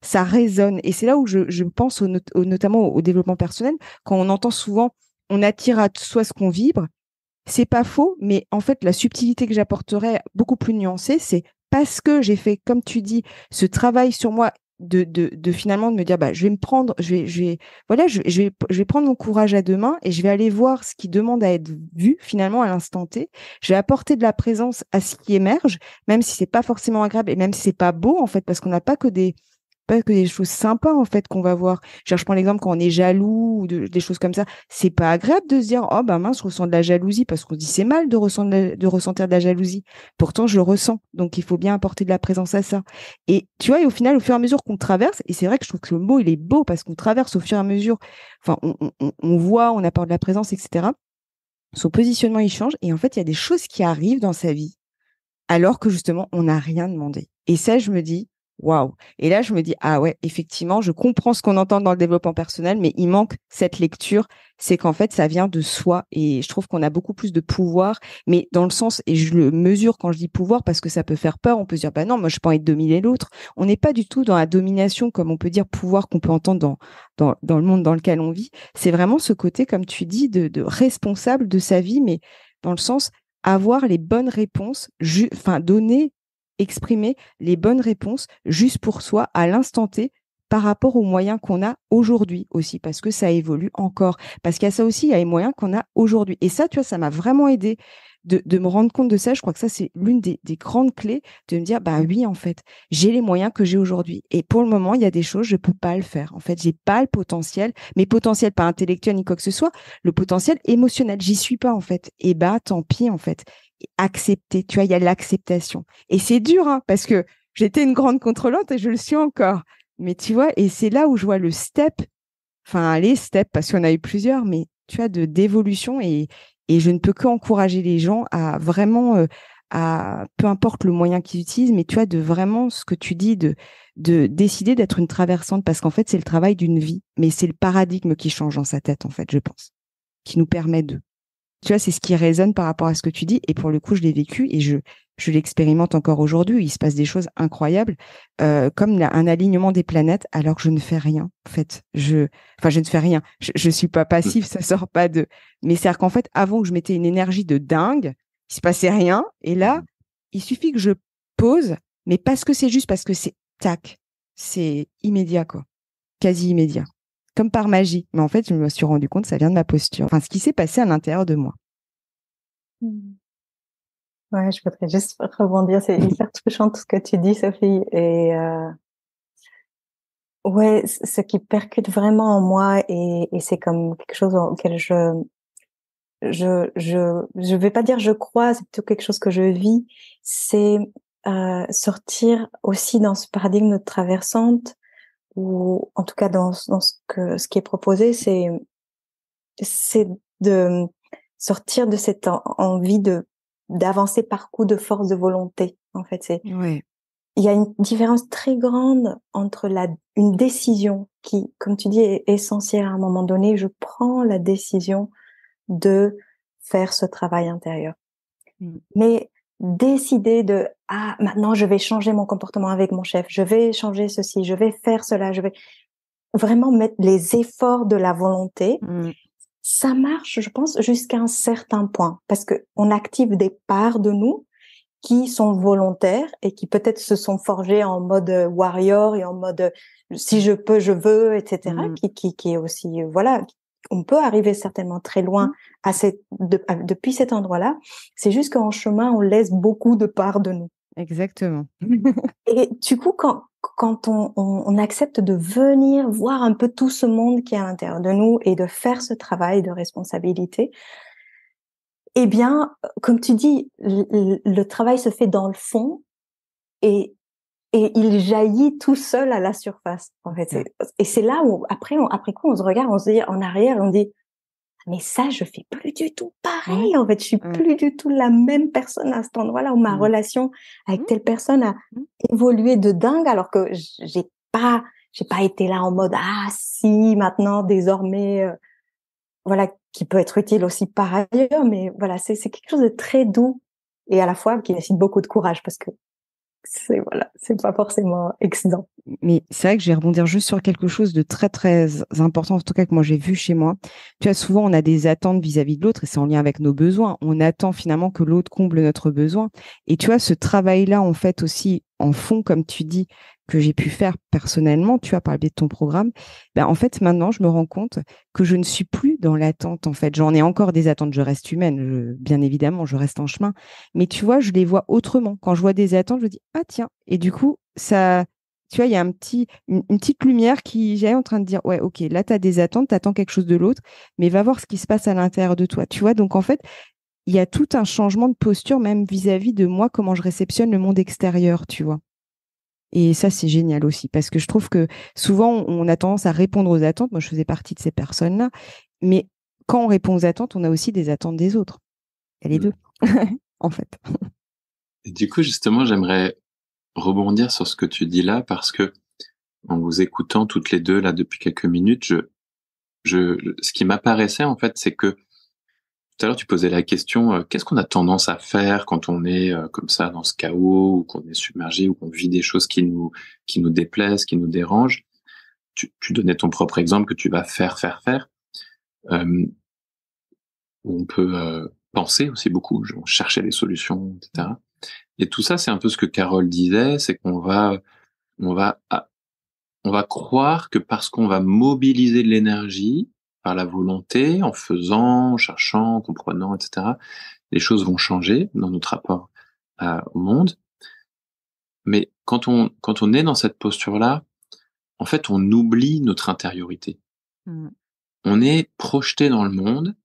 ça résonne. Et c'est là où je, je pense au, not- au- notamment au, au développement personnel, quand on entend souvent, on attire à soi ce qu'on vibre. C'est pas faux, mais en fait, la subtilité que j'apporterais, beaucoup plus nuancée, c'est parce que j'ai fait, comme tu dis, ce travail sur moi de, de, de finalement de me dire, bah, je vais me prendre, je vais, je vais, voilà, je, je vais, je vais prendre mon courage à deux mains et je vais aller voir ce qui demande à être vu finalement à l'instant T. Je vais apporter de la présence à ce qui émerge, même si c'est pas forcément agréable et même si c'est pas beau en fait, parce qu'on n'a pas que des pas que des choses sympas en fait qu'on va voir. Genre, je prends l'exemple quand on est jaloux ou de- des choses comme ça. C'est pas agréable de se dire oh bah mince, je ressens de la jalousie parce qu'on se dit c'est mal de ressentir de, la- de ressentir de la jalousie. Pourtant, je le ressens. Donc, il faut bien apporter de la présence à ça. Et tu vois, et au final, au fur et à mesure qu'on traverse, et c'est vrai que je trouve que le mot il est beau parce qu'on traverse au fur et à mesure. Enfin, on, on, on on voit, on apporte de la présence, et cetera. Son positionnement il change et en fait, il y a des choses qui arrivent dans sa vie alors que justement, on n'a rien demandé. Et ça, je me dis, waouh. Et là, je me dis, ah ouais, effectivement, je comprends ce qu'on entend dans le développement personnel, mais il manque cette lecture, c'est qu'en fait, ça vient de soi. Et je trouve qu'on a beaucoup plus de pouvoir, mais dans le sens, et je le mesure quand je dis pouvoir, parce que ça peut faire peur, on peut se dire, bah non, moi, je peux pas envie de dominer l'autre. On n'est pas du tout dans la domination, comme on peut dire pouvoir qu'on peut entendre dans, dans, dans le monde dans lequel on vit. C'est vraiment ce côté, comme tu dis, de, de responsable de sa vie, mais dans le sens, avoir les bonnes réponses, ju- enfin donner, exprimer les bonnes réponses juste pour soi à l'instant T par rapport aux moyens qu'on a aujourd'hui aussi, parce que ça évolue encore. Parce qu'il y a ça aussi, il y a les moyens qu'on a aujourd'hui. Et ça, tu vois, ça m'a vraiment aidé de, de me rendre compte de ça. Je crois que ça, c'est l'une des, des grandes clés de me dire, bah oui, en fait, j'ai les moyens que j'ai aujourd'hui. Et pour le moment, il y a des choses, je peux pas le faire. En fait, j'ai pas le potentiel, mais potentiel pas intellectuel ni quoi que ce soit, le potentiel émotionnel, j'y suis pas en fait. Et bah tant pis en fait. Accepter, tu vois, il y a l'acceptation. Et c'est dur hein, parce que j'étais une grande contrôlante et je le suis encore. Mais tu vois, et c'est là où je vois le step, enfin les steps parce qu'on a eu plusieurs, mais tu vois de d'évolution et et je ne peux qu'encourager les gens à vraiment euh, à peu importe le moyen qu'ils utilisent, mais tu vois de vraiment ce que tu dis de de décider d'être une traversante parce qu'en fait c'est le travail d'une vie, mais c'est le paradigme qui change dans sa tête en fait, je pense, qui nous permet de tu vois, c'est ce qui résonne par rapport à ce que tu dis. Et pour le coup, je l'ai vécu et je, je l'expérimente encore aujourd'hui. Il se passe des choses incroyables, euh, comme la- un alignement des planètes, alors que je ne fais rien. En fait, je, enfin, je ne fais rien. Je, je suis pas passive, ça sort pas de. Mais c'est-à-dire qu'en fait, avant que je mettais une énergie de dingue, il se passait rien. Et là, il suffit que je pose, mais parce que c'est juste, parce que c'est tac, c'est immédiat, quoi. Quasi immédiat. Comme par magie. Mais en fait, je me suis rendu compte, ça vient de ma posture. Enfin, ce qui s'est passé à l'intérieur de moi. Mm. Ouais, je voudrais juste rebondir. C'est hyper touchant tout ce que tu dis, Sophie. Et euh, ouais, c- ce qui percute vraiment en moi, et, et c'est comme quelque chose auquel je, je, je, je vais pas dire je crois, c'est plutôt quelque chose que je vis. C'est euh, sortir aussi dans ce paradigme de traversante, ou en tout cas dans, dans ce que ce qui est proposé, c'est c'est de sortir de cette en- envie de d'avancer par coup de force de volonté. En fait, c'est Ouais. il y a une différence très grande entre la une décision qui, comme tu dis, est essentielle à un moment donné. Je prends la décision de faire ce travail intérieur, Mm. mais décider de ah maintenant je vais changer mon comportement avec mon chef, je vais changer ceci, je vais faire cela, je vais vraiment mettre les efforts de la volonté. Mm. Ça marche, je pense, jusqu'à un certain point, parce que on active des parts de nous qui sont volontaires et qui peut-être se sont forgées en mode warrior et en mode si je peux, je veux, et cetera. Mm. Qui, qui, qui est aussi, voilà, on peut arriver certainement très loin à cette, de, à- depuis cet endroit-là. C'est juste qu'en chemin, on laisse beaucoup de parts de nous. Exactement. Et du coup, quand, quand on, on, on accepte de venir voir un peu tout ce monde qui est à l'intérieur de nous et de faire ce travail de responsabilité, eh bien, comme tu dis, le, le travail se fait dans le fond et, et il jaillit tout seul à la surface. En fait, c'est, et c'est là où après, on, après coup, on se regarde, on se dit en arrière, on dit mais ça, je fais plus du tout pareil. Mm. En fait, je suis Mm. plus du tout la même personne à cet endroit-là où ma Mm. relation avec Mm. telle personne a Mm. évolué de dingue, alors que j'ai pas, j'ai pas été là en mode ah si maintenant désormais, euh, voilà, qui peut être utile aussi par ailleurs. Mais voilà, c'est c'est quelque chose de très doux et à la fois qui nécessite beaucoup de courage parce que c'est voilà, c'est pas forcément excellent. Mais c'est vrai que je vais rebondir juste sur quelque chose de très, très important, en tout cas que moi j'ai vu chez moi. Tu vois, souvent on a des attentes vis-à-vis de l'autre et c'est en lien avec nos besoins. On attend finalement que l'autre comble notre besoin. Et tu vois, ce travail-là, en fait, aussi en fond, comme tu dis, que j'ai pu faire personnellement, tu vois, par le biais de ton programme, ben, en fait, maintenant, je me rends compte que je ne suis plus dans l'attente, en fait. J'en ai encore des attentes, je reste humaine, je- bien évidemment, je reste en chemin. Mais tu vois, je les vois autrement. Quand je vois des attentes, je me dis, ah tiens, et du coup, ça tu vois, il y a un petit, une, une petite lumière qui est en train de dire, ouais, ok, là, tu as des attentes, tu attends quelque chose de l'autre, mais va voir ce qui se passe à l'intérieur de toi. Tu vois, donc en fait, il y a tout un changement de posture, même vis-à-vis de moi, comment je réceptionne le monde extérieur, tu vois. Et ça, c'est génial aussi, parce que je trouve que souvent, on a tendance à répondre aux attentes. Moi, je faisais partie de ces personnes-là. Mais quand on répond aux attentes, on a aussi des attentes des autres. Il y a les Mm. deux, en fait. Et du coup, justement, j'aimerais rebondir sur ce que tu dis là, parce que en vous écoutant toutes les deux là depuis quelques minutes, je, je, ce qui m'apparaissait en fait, c'est que tout à l'heure tu posais la question, euh, qu'est-ce qu'on a tendance à faire quand on est euh, comme ça dans ce chaos, ou qu'on est submergé, ou qu'on vit des choses qui nous qui nous déplaisent, qui nous dérangent. Tu, tu donnais ton propre exemple que tu vas faire, faire, faire. Euh, on peut euh, penser aussi beaucoup, genre chercher des solutions, et cetera. Et tout ça, c'est un peu ce que Carole disait, c'est qu'on va on va on va croire que parce qu'on va mobiliser de l'énergie par la volonté, en faisant, en cherchant, en comprenant, et cetera, les choses vont changer dans notre rapport à- au monde. Mais quand on, quand on est dans cette posture-là, en fait, on oublie notre intériorité. Mm. On est projeté dans le monde,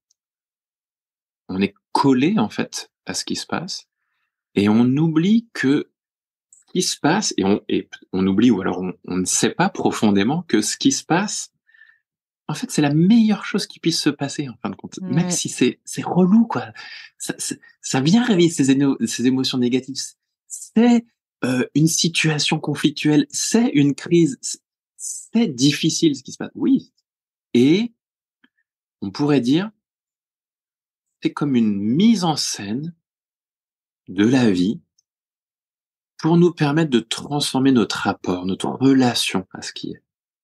on est collé, en fait, à ce qui se passe, et on oublie que ce qui se passe, et on, et on oublie, ou alors on, on ne sait pas profondément que ce qui se passe, en fait, c'est la meilleure chose qui puisse se passer, en fin de compte. Même Ouais. si c'est, c'est relou, quoi. Ça, ça, ça vient réveiller ces, éno- ces émotions négatives. C'est euh, une situation conflictuelle. C'est une crise. C'est c'est difficile ce qui se passe. Oui. Et on pourrait dire, c'est comme une mise en scène de la vie pour nous permettre de transformer notre rapport, notre relation à ce qui est.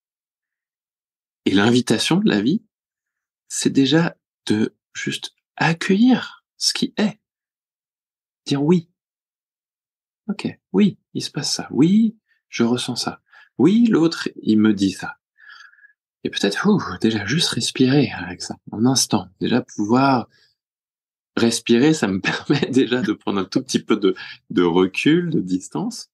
Et l'invitation de la vie, c'est déjà de juste accueillir ce qui est. Dire oui. Ok, oui, il se passe ça. Oui, je ressens ça. Oui, l'autre, il me dit ça. Et peut-être, ouh, déjà, juste respirer avec ça, un instant. Déjà, pouvoir respirer, ça me permet déjà de prendre un tout petit peu de, de recul, de distance.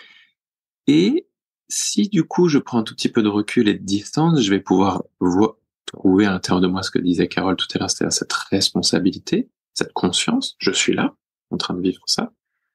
Et si du coup, je prends un tout petit peu de recul et de distance, je vais pouvoir vo- trouver à l'intérieur de moi ce que disait Carole tout à l'heure, c'est-à-dire cette responsabilité, cette conscience. Je suis là, en train de vivre ça.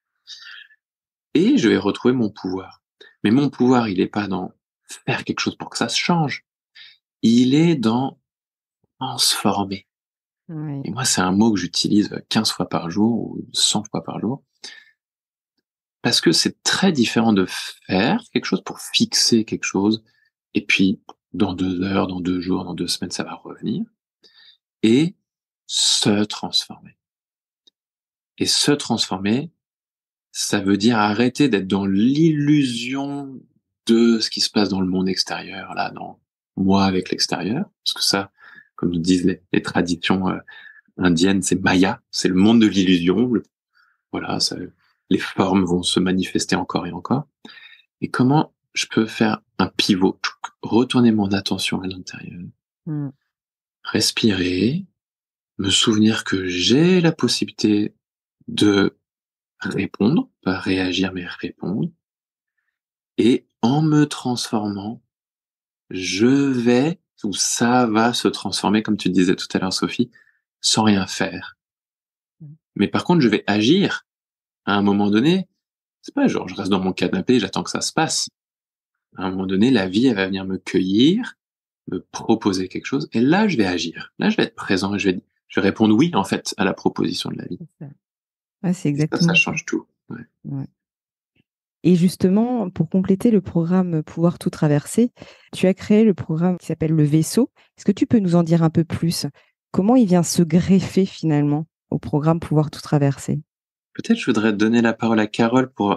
Et je vais retrouver mon pouvoir. Mais mon pouvoir, il n'est pas dans faire quelque chose pour que ça se change. Il est dans transformer. Ouais. Et moi, c'est un mot que j'utilise quinze fois par jour ou cent fois par jour. Parce que c'est très différent de faire quelque chose pour fixer quelque chose. Et puis, dans deux heures, dans deux jours, dans deux semaines, ça va revenir. Et se transformer. Et se transformer, ça veut dire arrêter d'être dans l'illusion de ce qui se passe dans le monde extérieur, là, dans moi avec l'extérieur. Parce que ça, comme nous disent les, les traditions euh, indiennes, c'est Maya, c'est le monde de l'illusion. Le- voilà, ça, les formes vont se manifester encore et encore. Et comment je peux faire un pivot, retourner mon attention à l'intérieur, Mm. respirer, me souvenir que j'ai la possibilité de répondre, pas réagir, mais répondre. Et en me transformant, je vais, ou ça va se transformer, comme tu disais tout à l'heure, Sophie, sans rien faire. Mais par contre, je vais agir à un moment donné. C'est pas genre, je reste dans mon canapé, j'attends que ça se passe. À un moment donné, la vie, elle va venir me cueillir, me proposer quelque chose, et là, je vais agir. Là, je vais être présent, et je vais, je vais répondre oui, en fait, à la proposition de la vie. C'est ça. Ouais, c'est Et ça, ça exactement ça. change tout. Ouais. Ouais. Et justement, pour compléter le programme Pouvoir tout traverser, tu as créé le programme qui s'appelle Le Vaisseau. Est-ce que tu peux nous en dire un peu plus? Comment il vient se greffer finalement au programme Pouvoir tout traverser? Peut-être je voudrais donner la parole à Carole pour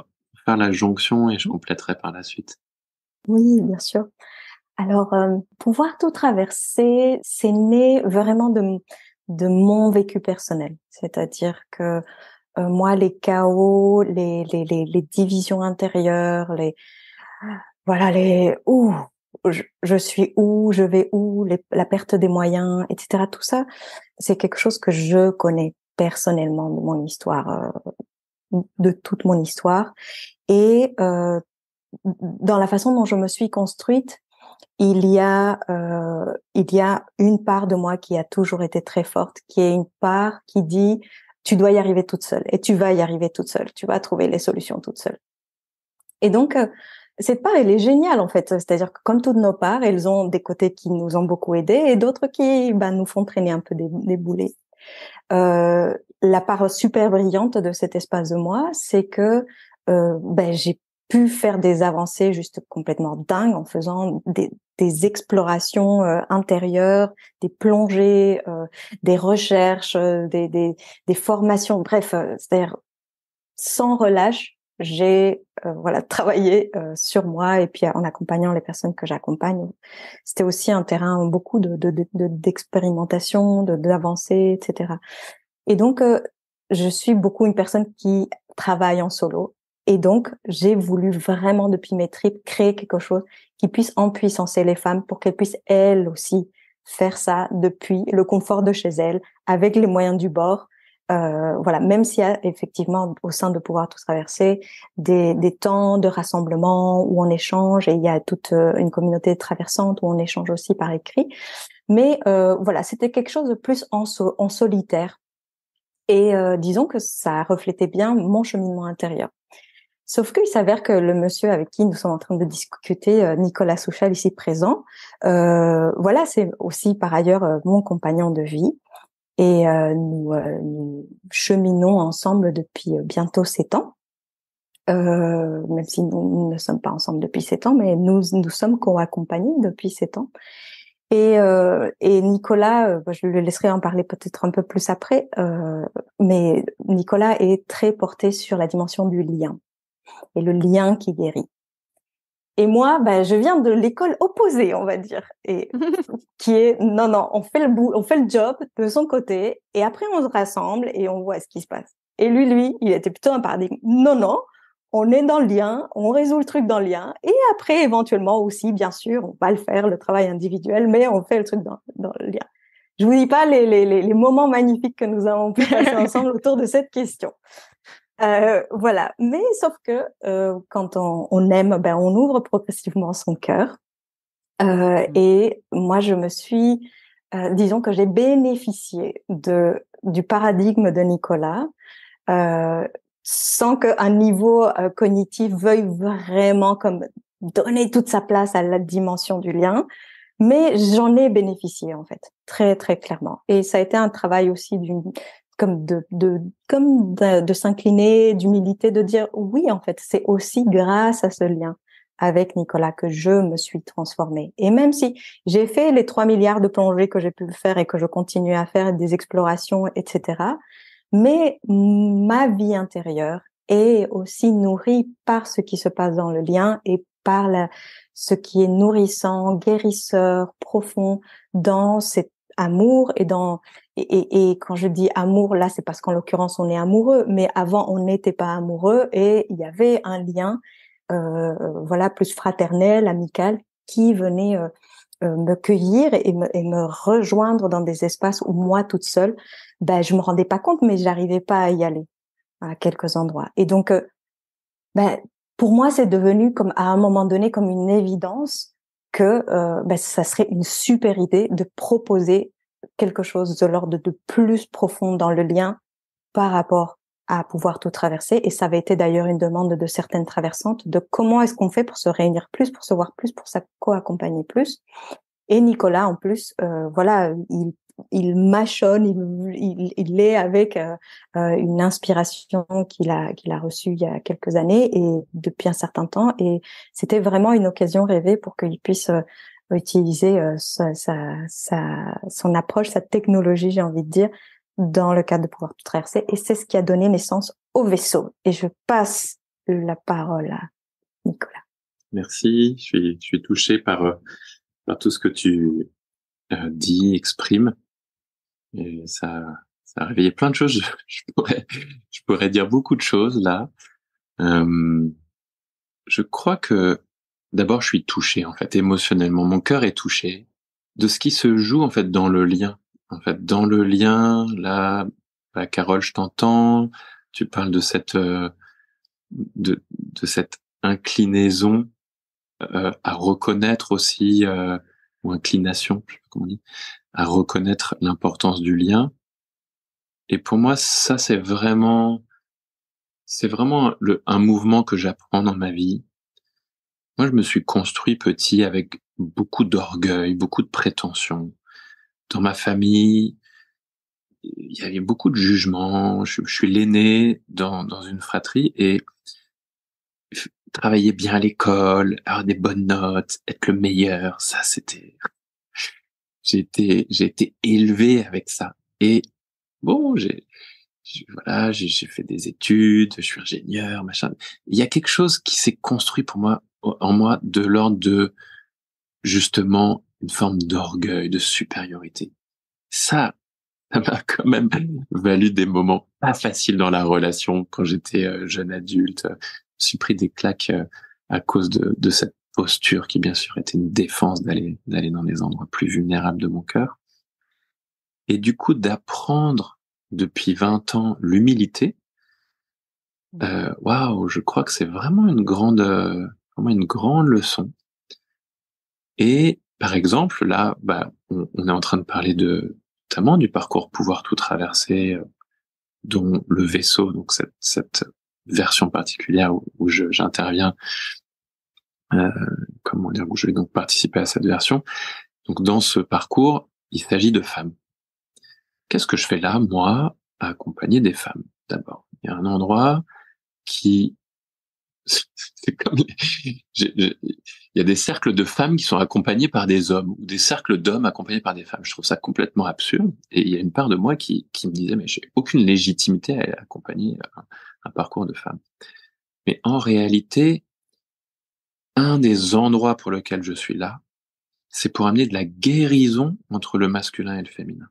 faire la jonction et je compléterai par la suite. Oui, bien sûr. Alors, euh, pouvoir tout traverser, c'est né vraiment de, de mon vécu personnel. C'est-à-dire que euh, moi, les chaos, les, les, les, les divisions intérieures, les voilà, les où je, je suis où, je vais où, les, la perte des moyens, et cetera. Tout ça, c'est quelque chose que je connais personnellement de mon histoire, euh, de toute mon histoire. Et euh, dans la façon dont je me suis construite, il y a euh, il y a une part de moi qui a toujours été très forte, qui est une part qui dit tu dois y arriver toute seule et tu vas y arriver toute seule, tu vas trouver les solutions toute seule. Et donc euh, cette part elle est géniale en fait, c'est-à-dire que comme toutes nos parts, elles ont des côtés qui nous ont beaucoup aidés et d'autres qui bah, nous font traîner un peu des, des boulets. Euh, la part super brillante de cet espace de moi, c'est que euh, ben, j'ai pu faire des avancées juste complètement dingues en faisant des, des explorations euh, intérieures, des plongées, euh, des recherches, euh, des, des, des formations, bref, euh, c'est-à-dire sans relâche, j'ai euh, voilà travaillé euh, sur moi et puis en accompagnant les personnes que j'accompagne. C'était aussi un terrain beaucoup de, de, de, d'expérimentation, de, d'avancée, et cetera. Et donc, euh, je suis beaucoup une personne qui travaille en solo. Et donc, j'ai voulu vraiment, depuis mes tripes, créer quelque chose qui puisse empuissancer les femmes pour qu'elles puissent, elles aussi, faire ça depuis le confort de chez elles, avec les moyens du bord. Euh, voilà, même s'il y a effectivement, au sein de Pouvoir Tout Traverser, des, des temps de rassemblement où on échange, et il y a toute une communauté traversante où on échange aussi par écrit. Mais euh, voilà, c'était quelque chose de plus en, so- en solitaire. Et euh, disons que ça reflétait bien mon cheminement intérieur. Sauf qu'il s'avère que le monsieur avec qui nous sommes en train de discuter, euh, Nicolas Souchal, ici présent, euh, voilà, c'est aussi par ailleurs euh, mon compagnon de vie. Et euh, nous, euh, nous cheminons ensemble depuis bientôt sept ans. Euh, même si nous, nous ne sommes pas ensemble depuis sept ans, mais nous nous sommes co-accompagnés depuis sept ans. Et, euh, et Nicolas, euh, je le laisserai en parler peut-être un peu plus après, euh, mais Nicolas est très porté sur la dimension du lien et le lien qui guérit. Et moi, ben, je viens de l'école opposée, on va dire, et qui est non, non, on fait le bout, on fait le job de son côté, et après on se rassemble et on voit ce qui se passe. Et lui, lui, il était plutôt un paradigme. Non, non, on est dans le lien, on résout le truc dans le lien, et après, éventuellement aussi, bien sûr, on va le faire, le travail individuel, mais on fait le truc dans, dans le lien. Je vous dis pas les, les, les, les moments magnifiques que nous avons pu passer ensemble autour de cette question. Euh, voilà. Mais sauf que euh, quand on, on aime, ben on ouvre progressivement son cœur. Euh, et moi, je me suis, euh, disons que j'ai bénéficié de du paradigme de Nicolas. Euh, sans qu'un niveau euh, cognitif veuille vraiment comme donner toute sa place à la dimension du lien, mais j'en ai bénéficié en fait, très très clairement. Et ça a été un travail aussi d'une comme de de comme de, de s'incliner, d'humilité, de dire oui en fait, c'est aussi grâce à ce lien avec Nicolas que je me suis transformée. Et même si j'ai fait les trois milliards de plongées que j'ai pu faire et que je continue à faire, des explorations, et cetera, mais ma vie intérieure est aussi nourrie par ce qui se passe dans le lien et par la, ce qui est nourrissant, guérisseur, profond dans cet amour et dans et, et, et quand je dis amour là, c'est parce qu'en l'occurrence on est amoureux, mais avant on n'était pas amoureux et il y avait un lien, euh, voilà, plus fraternel, amical, qui venait euh, euh, me cueillir et me, et me rejoindre dans des espaces où moi toute seule, ben je me rendais pas compte, mais j'arrivais pas à y aller à quelques endroits. Et donc, euh, ben pour moi, c'est devenu comme à un moment donné comme une évidence que euh, ben, ça serait une super idée de proposer quelque chose de l'ordre de plus profond dans le lien par rapport à pouvoir tout traverser. Et ça avait été d'ailleurs une demande de certaines traversantes de comment est-ce qu'on fait pour se réunir plus, pour se voir plus, pour se co-accompagner plus. Et Nicolas, en plus, euh, voilà, il, il mâchonne, il, il, il est avec euh, une inspiration qu'il a, qu'il a reçue il y a quelques années et depuis un certain temps. Et c'était vraiment une occasion rêvée pour qu'il puisse euh, utiliser euh, sa, sa, sa, son approche, sa technologie, j'ai envie de dire, dans le cadre de Pouvoir Tout Traverser. Et c'est ce qui a donné naissance au vaisseau. Et je passe la parole à Nicolas. Merci, je suis, je suis touché par, euh, par tout ce que tu euh, dis, exprimes. Et ça, ça a réveillé plein de choses. Je, je pourrais, je pourrais dire beaucoup de choses là. Euh, je crois que d'abord, je suis touché en fait émotionnellement. Mon cœur est touché de ce qui se joue en fait dans le lien. En fait, dans le lien, là, bah, Carole, je t'entends. Tu parles de cette, euh, de, de cette inclinaison euh, à reconnaître aussi, euh, ou inclination, je sais pas comment on dit, à reconnaître l'importance du lien. Et pour moi, ça, c'est vraiment, c'est vraiment le, un mouvement que j'apprends dans ma vie. Moi, je me suis construit petit avec beaucoup d'orgueil, beaucoup de prétention. Dans ma famille, il y avait beaucoup de jugements. Je, je suis l'aîné dans, dans une fratrie et f- travailler bien à l'école, avoir des bonnes notes, être le meilleur, ça, c'était, j'ai été, j'ai été élevé avec ça. Et bon, j'ai, j'ai- voilà, j'ai j'ai fait des études, je suis ingénieur, machin. Il y a quelque chose qui s'est construit pour moi, en moi, de l'ordre de, justement, une forme d'orgueil, de supériorité. Ça, ça m'a quand même valu des moments pas faciles dans la relation quand j'étais euh, jeune adulte. Je me suis pris des claques euh, à cause de, de cette posture qui, bien sûr, était une défense d'aller, d'aller dans les endroits plus vulnérables de mon cœur. Et du coup, d'apprendre depuis vingt ans l'humilité, euh, waouh, je crois que c'est vraiment une grande, euh, vraiment une grande leçon. Et par exemple, là, bah, on, on est en train de parler de, notamment du parcours Pouvoir tout traverser, euh, dont le vaisseau, donc cette, cette version particulière où, où je, j'interviens, euh, comment dire, où je vais donc participer à cette version. Donc dans ce parcours, il s'agit de femmes. Qu'est-ce que je fais là, moi, à accompagner des femmes? D'abord, il y a un endroit qui, c'est comme, les- j'ai- j'ai- il y a des cercles de femmes qui sont accompagnées par des hommes, ou des cercles d'hommes accompagnés par des femmes. Je trouve ça complètement absurde. Et il y a une part de moi qui, qui me disait, mais j'ai aucune légitimité à accompagner un, un parcours de femmes. Mais en réalité, un des endroits pour lequel je suis là, c'est pour amener de la guérison entre le masculin et le féminin.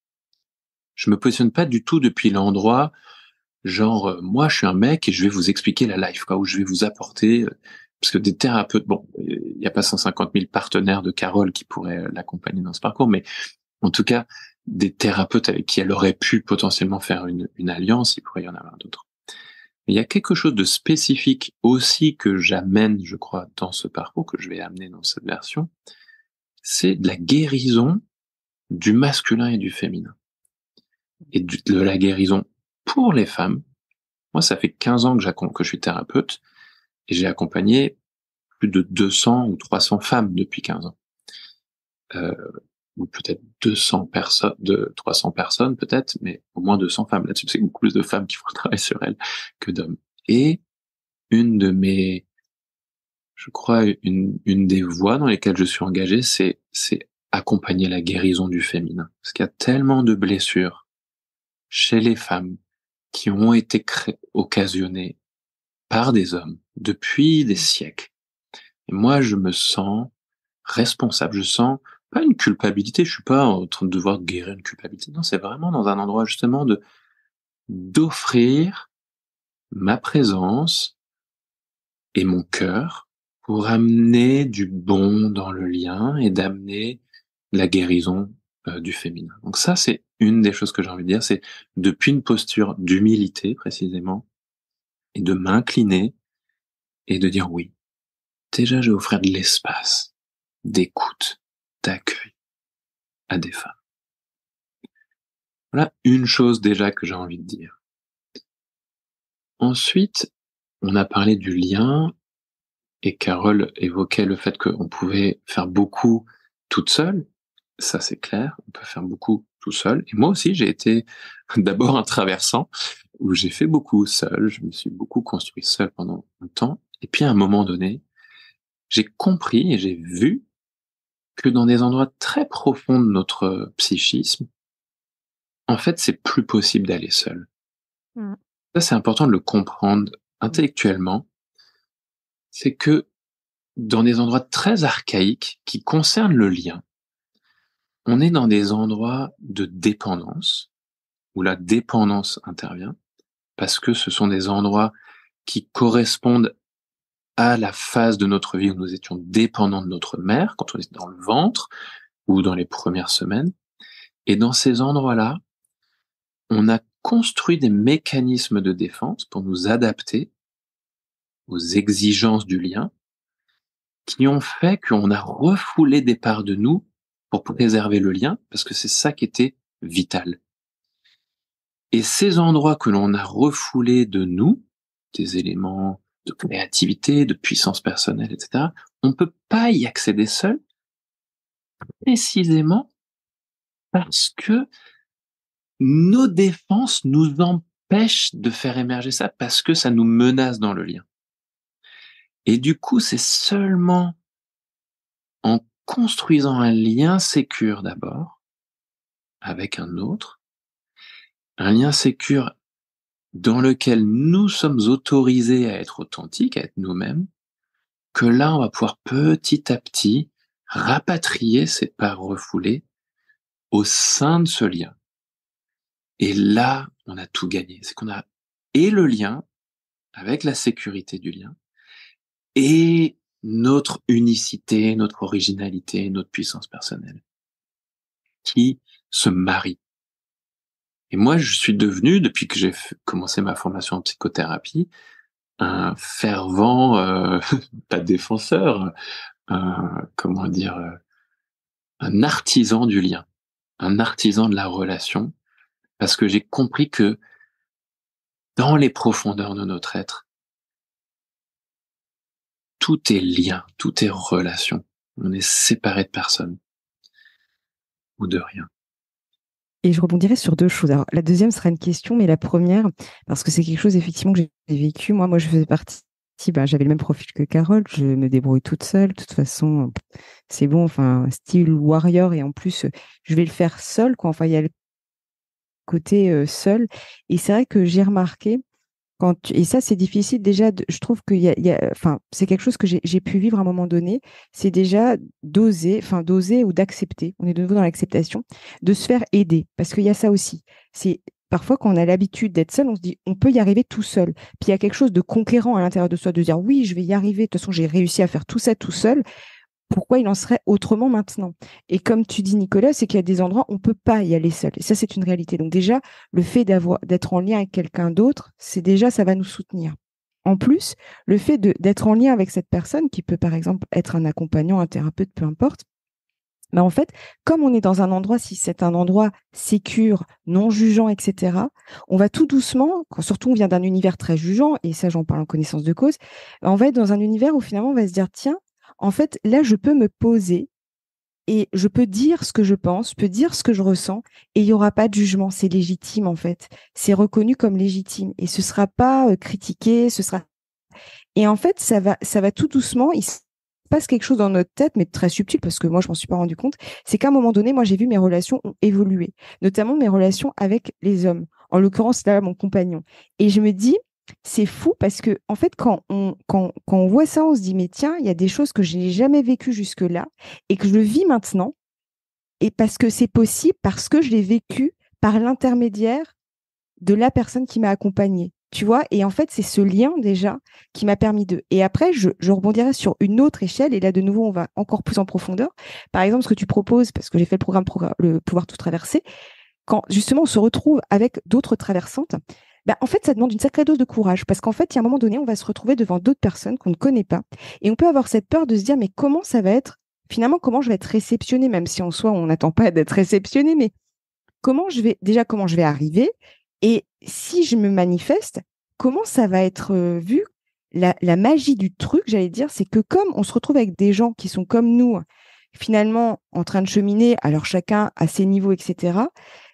Je me positionne pas du tout depuis l'endroit genre, euh, moi, je suis un mec et je vais vous expliquer la life, quoi, ou je vais vous apporter, euh, parce que des thérapeutes, bon, il n'y a pas cent cinquante mille partenaires de Carole qui pourraient euh, l'accompagner dans ce parcours, mais en tout cas, des thérapeutes avec qui elle aurait pu potentiellement faire une, une alliance, il pourrait y en avoir d'autres. Mais il y a quelque chose de spécifique aussi que j'amène, je crois, dans ce parcours, que je vais amener dans cette version, c'est de la guérison du masculin et du féminin. Et du- de la guérison pour les femmes. Moi, ça fait quinze ans que, que je suis thérapeute et j'ai accompagné plus de deux cents ou trois cents femmes depuis quinze ans. Euh, ou peut-être deux cents personnes, de trois cents personnes peut-être, mais au moins deux cents femmes. Là-dessus, c'est beaucoup plus de femmes qui font le travail sur elles que d'hommes. Et une de mes, je crois, une, une des voies dans lesquelles je suis engagé, c'est, c'est accompagner la guérison du féminin. Parce qu'il y a tellement de blessures chez les femmes qui ont été cré- occasionnées par des hommes depuis des siècles. Et moi, je me sens responsable. Je sens pas une culpabilité. Je suis pas en train de devoir guérir une culpabilité. Non, c'est vraiment dans un endroit justement de d'offrir ma présence et mon cœur pour amener du bon dans le lien et d'amener la guérison euh, du féminin. Donc ça, c'est une des choses que j'ai envie de dire. C'est depuis une posture d'humilité précisément et de m'incliner et de dire oui. Déjà, je vais offrir de l'espace, d'écoute, d'accueil à des femmes. Voilà une chose déjà que j'ai envie de dire. Ensuite, on a parlé du lien et Carole évoquait le fait qu'on pouvait faire beaucoup toute seule. Ça, c'est clair. On peut faire beaucoup tout seul. Et moi aussi, j'ai été d'abord un traversant où j'ai fait beaucoup seul. Je me suis beaucoup construit seul pendant un temps. Et puis, à un moment donné, j'ai compris et j'ai vu que dans des endroits très profonds de notre psychisme, en fait, c'est plus possible d'aller seul. Mmh. Ça, c'est important de le comprendre intellectuellement, c'est que dans des endroits très archaïques qui concernent le lien, on est dans des endroits de dépendance, où la dépendance intervient, parce que ce sont des endroits qui correspondent à la phase de notre vie où nous étions dépendants de notre mère, quand on était dans le ventre, ou dans les premières semaines. Et dans ces endroits-là, on a construit des mécanismes de défense pour nous adapter aux exigences du lien, qui ont fait qu'on a refoulé des parts de nous pour préserver le lien, parce que c'est ça qui était vital. Et ces endroits que l'on a refoulés de nous, des éléments de créativité, de puissance personnelle, et cetera, on ne peut pas y accéder seul, précisément parce que nos défenses nous empêchent de faire émerger ça, parce que ça nous menace dans le lien. Et du coup, c'est seulement en construisant un lien sécure d'abord, avec un autre, un lien sécure dans lequel nous sommes autorisés à être authentiques, à être nous-mêmes, que là, on va pouvoir petit à petit rapatrier ces parts refoulées au sein de ce lien. Et là, on a tout gagné. C'est qu'on a et le lien, avec la sécurité du lien, et notre unicité, notre originalité, notre puissance personnelle, qui se marient. Et moi, je suis devenu, depuis que j'ai f- commencé ma formation en psychothérapie, un fervent, euh, pas défenseur, un, comment dire, euh, un artisan du lien, un artisan de la relation, parce que j'ai compris que dans les profondeurs de notre être, tout est lien, tout est relation. On est séparé de personne ou de rien. Et je rebondirai sur deux choses. Alors, la deuxième sera une question, mais la première, parce que c'est quelque chose effectivement que j'ai vécu. Moi, moi, je faisais partie, bah, j'avais le même profil que Carole, je me débrouille toute seule. De toute façon, c'est bon, enfin, style warrior, et en plus, je vais le faire seule, quoi. Enfin, il y a le côté euh, seul. Et c'est vrai que j'ai remarqué, quand tu- et ça, c'est difficile déjà, de- je trouve qu'il y a, il y a- enfin, c'est quelque chose que j'ai j'ai pu vivre à un moment donné, c'est déjà d'oser, enfin, d'oser ou d'accepter, on est de nouveau dans l'acceptation, de se faire aider, parce qu'il y a ça aussi. C'est parfois quand on a l'habitude d'être seul, on se dit, on peut y arriver tout seul. Puis il y a quelque chose de conquérant à l'intérieur de soi, de dire, oui, je vais y arriver, de toute façon, j'ai réussi à faire tout ça tout seul. Pourquoi il en serait autrement maintenant? Et comme tu dis, Nicolas, c'est qu'il y a des endroits où on ne peut pas y aller seul. Et ça, c'est une réalité. Donc déjà, le fait d'avoir, d'être en lien avec quelqu'un d'autre, c'est déjà, ça va nous soutenir. En plus, le fait de, d'être en lien avec cette personne, qui peut par exemple être un accompagnant, un thérapeute, peu importe, mais en fait, comme on est dans un endroit, si c'est un endroit sécure, non jugeant, et cetera, on va tout doucement, quand surtout on vient d'un univers très jugeant, et ça j'en parle en connaissance de cause, on va être dans un univers où finalement on va se dire, tiens, en fait, là, je peux me poser et je peux dire ce que je pense, je peux dire ce que je ressens, et il n'y aura pas de jugement. C'est légitime, en fait. C'est reconnu comme légitime. Et ce ne sera pas euh, critiqué, ce sera. Et en fait, ça va, ça va tout doucement. Il se passe quelque chose dans notre tête, mais très subtil, parce que moi, je m'en suis pas rendu compte. C'est qu'à un moment donné, moi, j'ai vu mes relations ont évolué, notamment mes relations avec les hommes. En l'occurrence, là, mon compagnon. Et je me dis, c'est fou parce que, en fait, quand on, quand, quand on voit ça, on se dit, mais tiens, il y a des choses que je n'ai jamais vécues jusque-là et que je le vis maintenant. Et parce que c'est possible, parce que je l'ai vécu par l'intermédiaire de la personne qui m'a accompagnée. Tu vois, et en fait, c'est ce lien déjà qui m'a permis de. Et après, je, je rebondirai sur une autre échelle, et là, de nouveau, on va encore plus en profondeur. Par exemple, ce que tu proposes, parce que j'ai fait le programme Progr- le Pouvoir tout traverser, quand justement on se retrouve avec d'autres traversantes, bah, en fait, ça demande une sacrée dose de courage, parce qu'en fait, il y a un moment donné, on va se retrouver devant d'autres personnes qu'on ne connaît pas, et on peut avoir cette peur de se dire, mais comment ça va être, finalement, comment je vais être réceptionnée, même si en soi, on n'attend pas d'être réceptionné, mais comment je vais, déjà, comment je vais arriver, et si je me manifeste, comment ça va être euh, vu. La, la magie du truc, j'allais dire, c'est que comme on se retrouve avec des gens qui sont comme nous, finalement, en train de cheminer, alors chacun à ses niveaux, et cetera,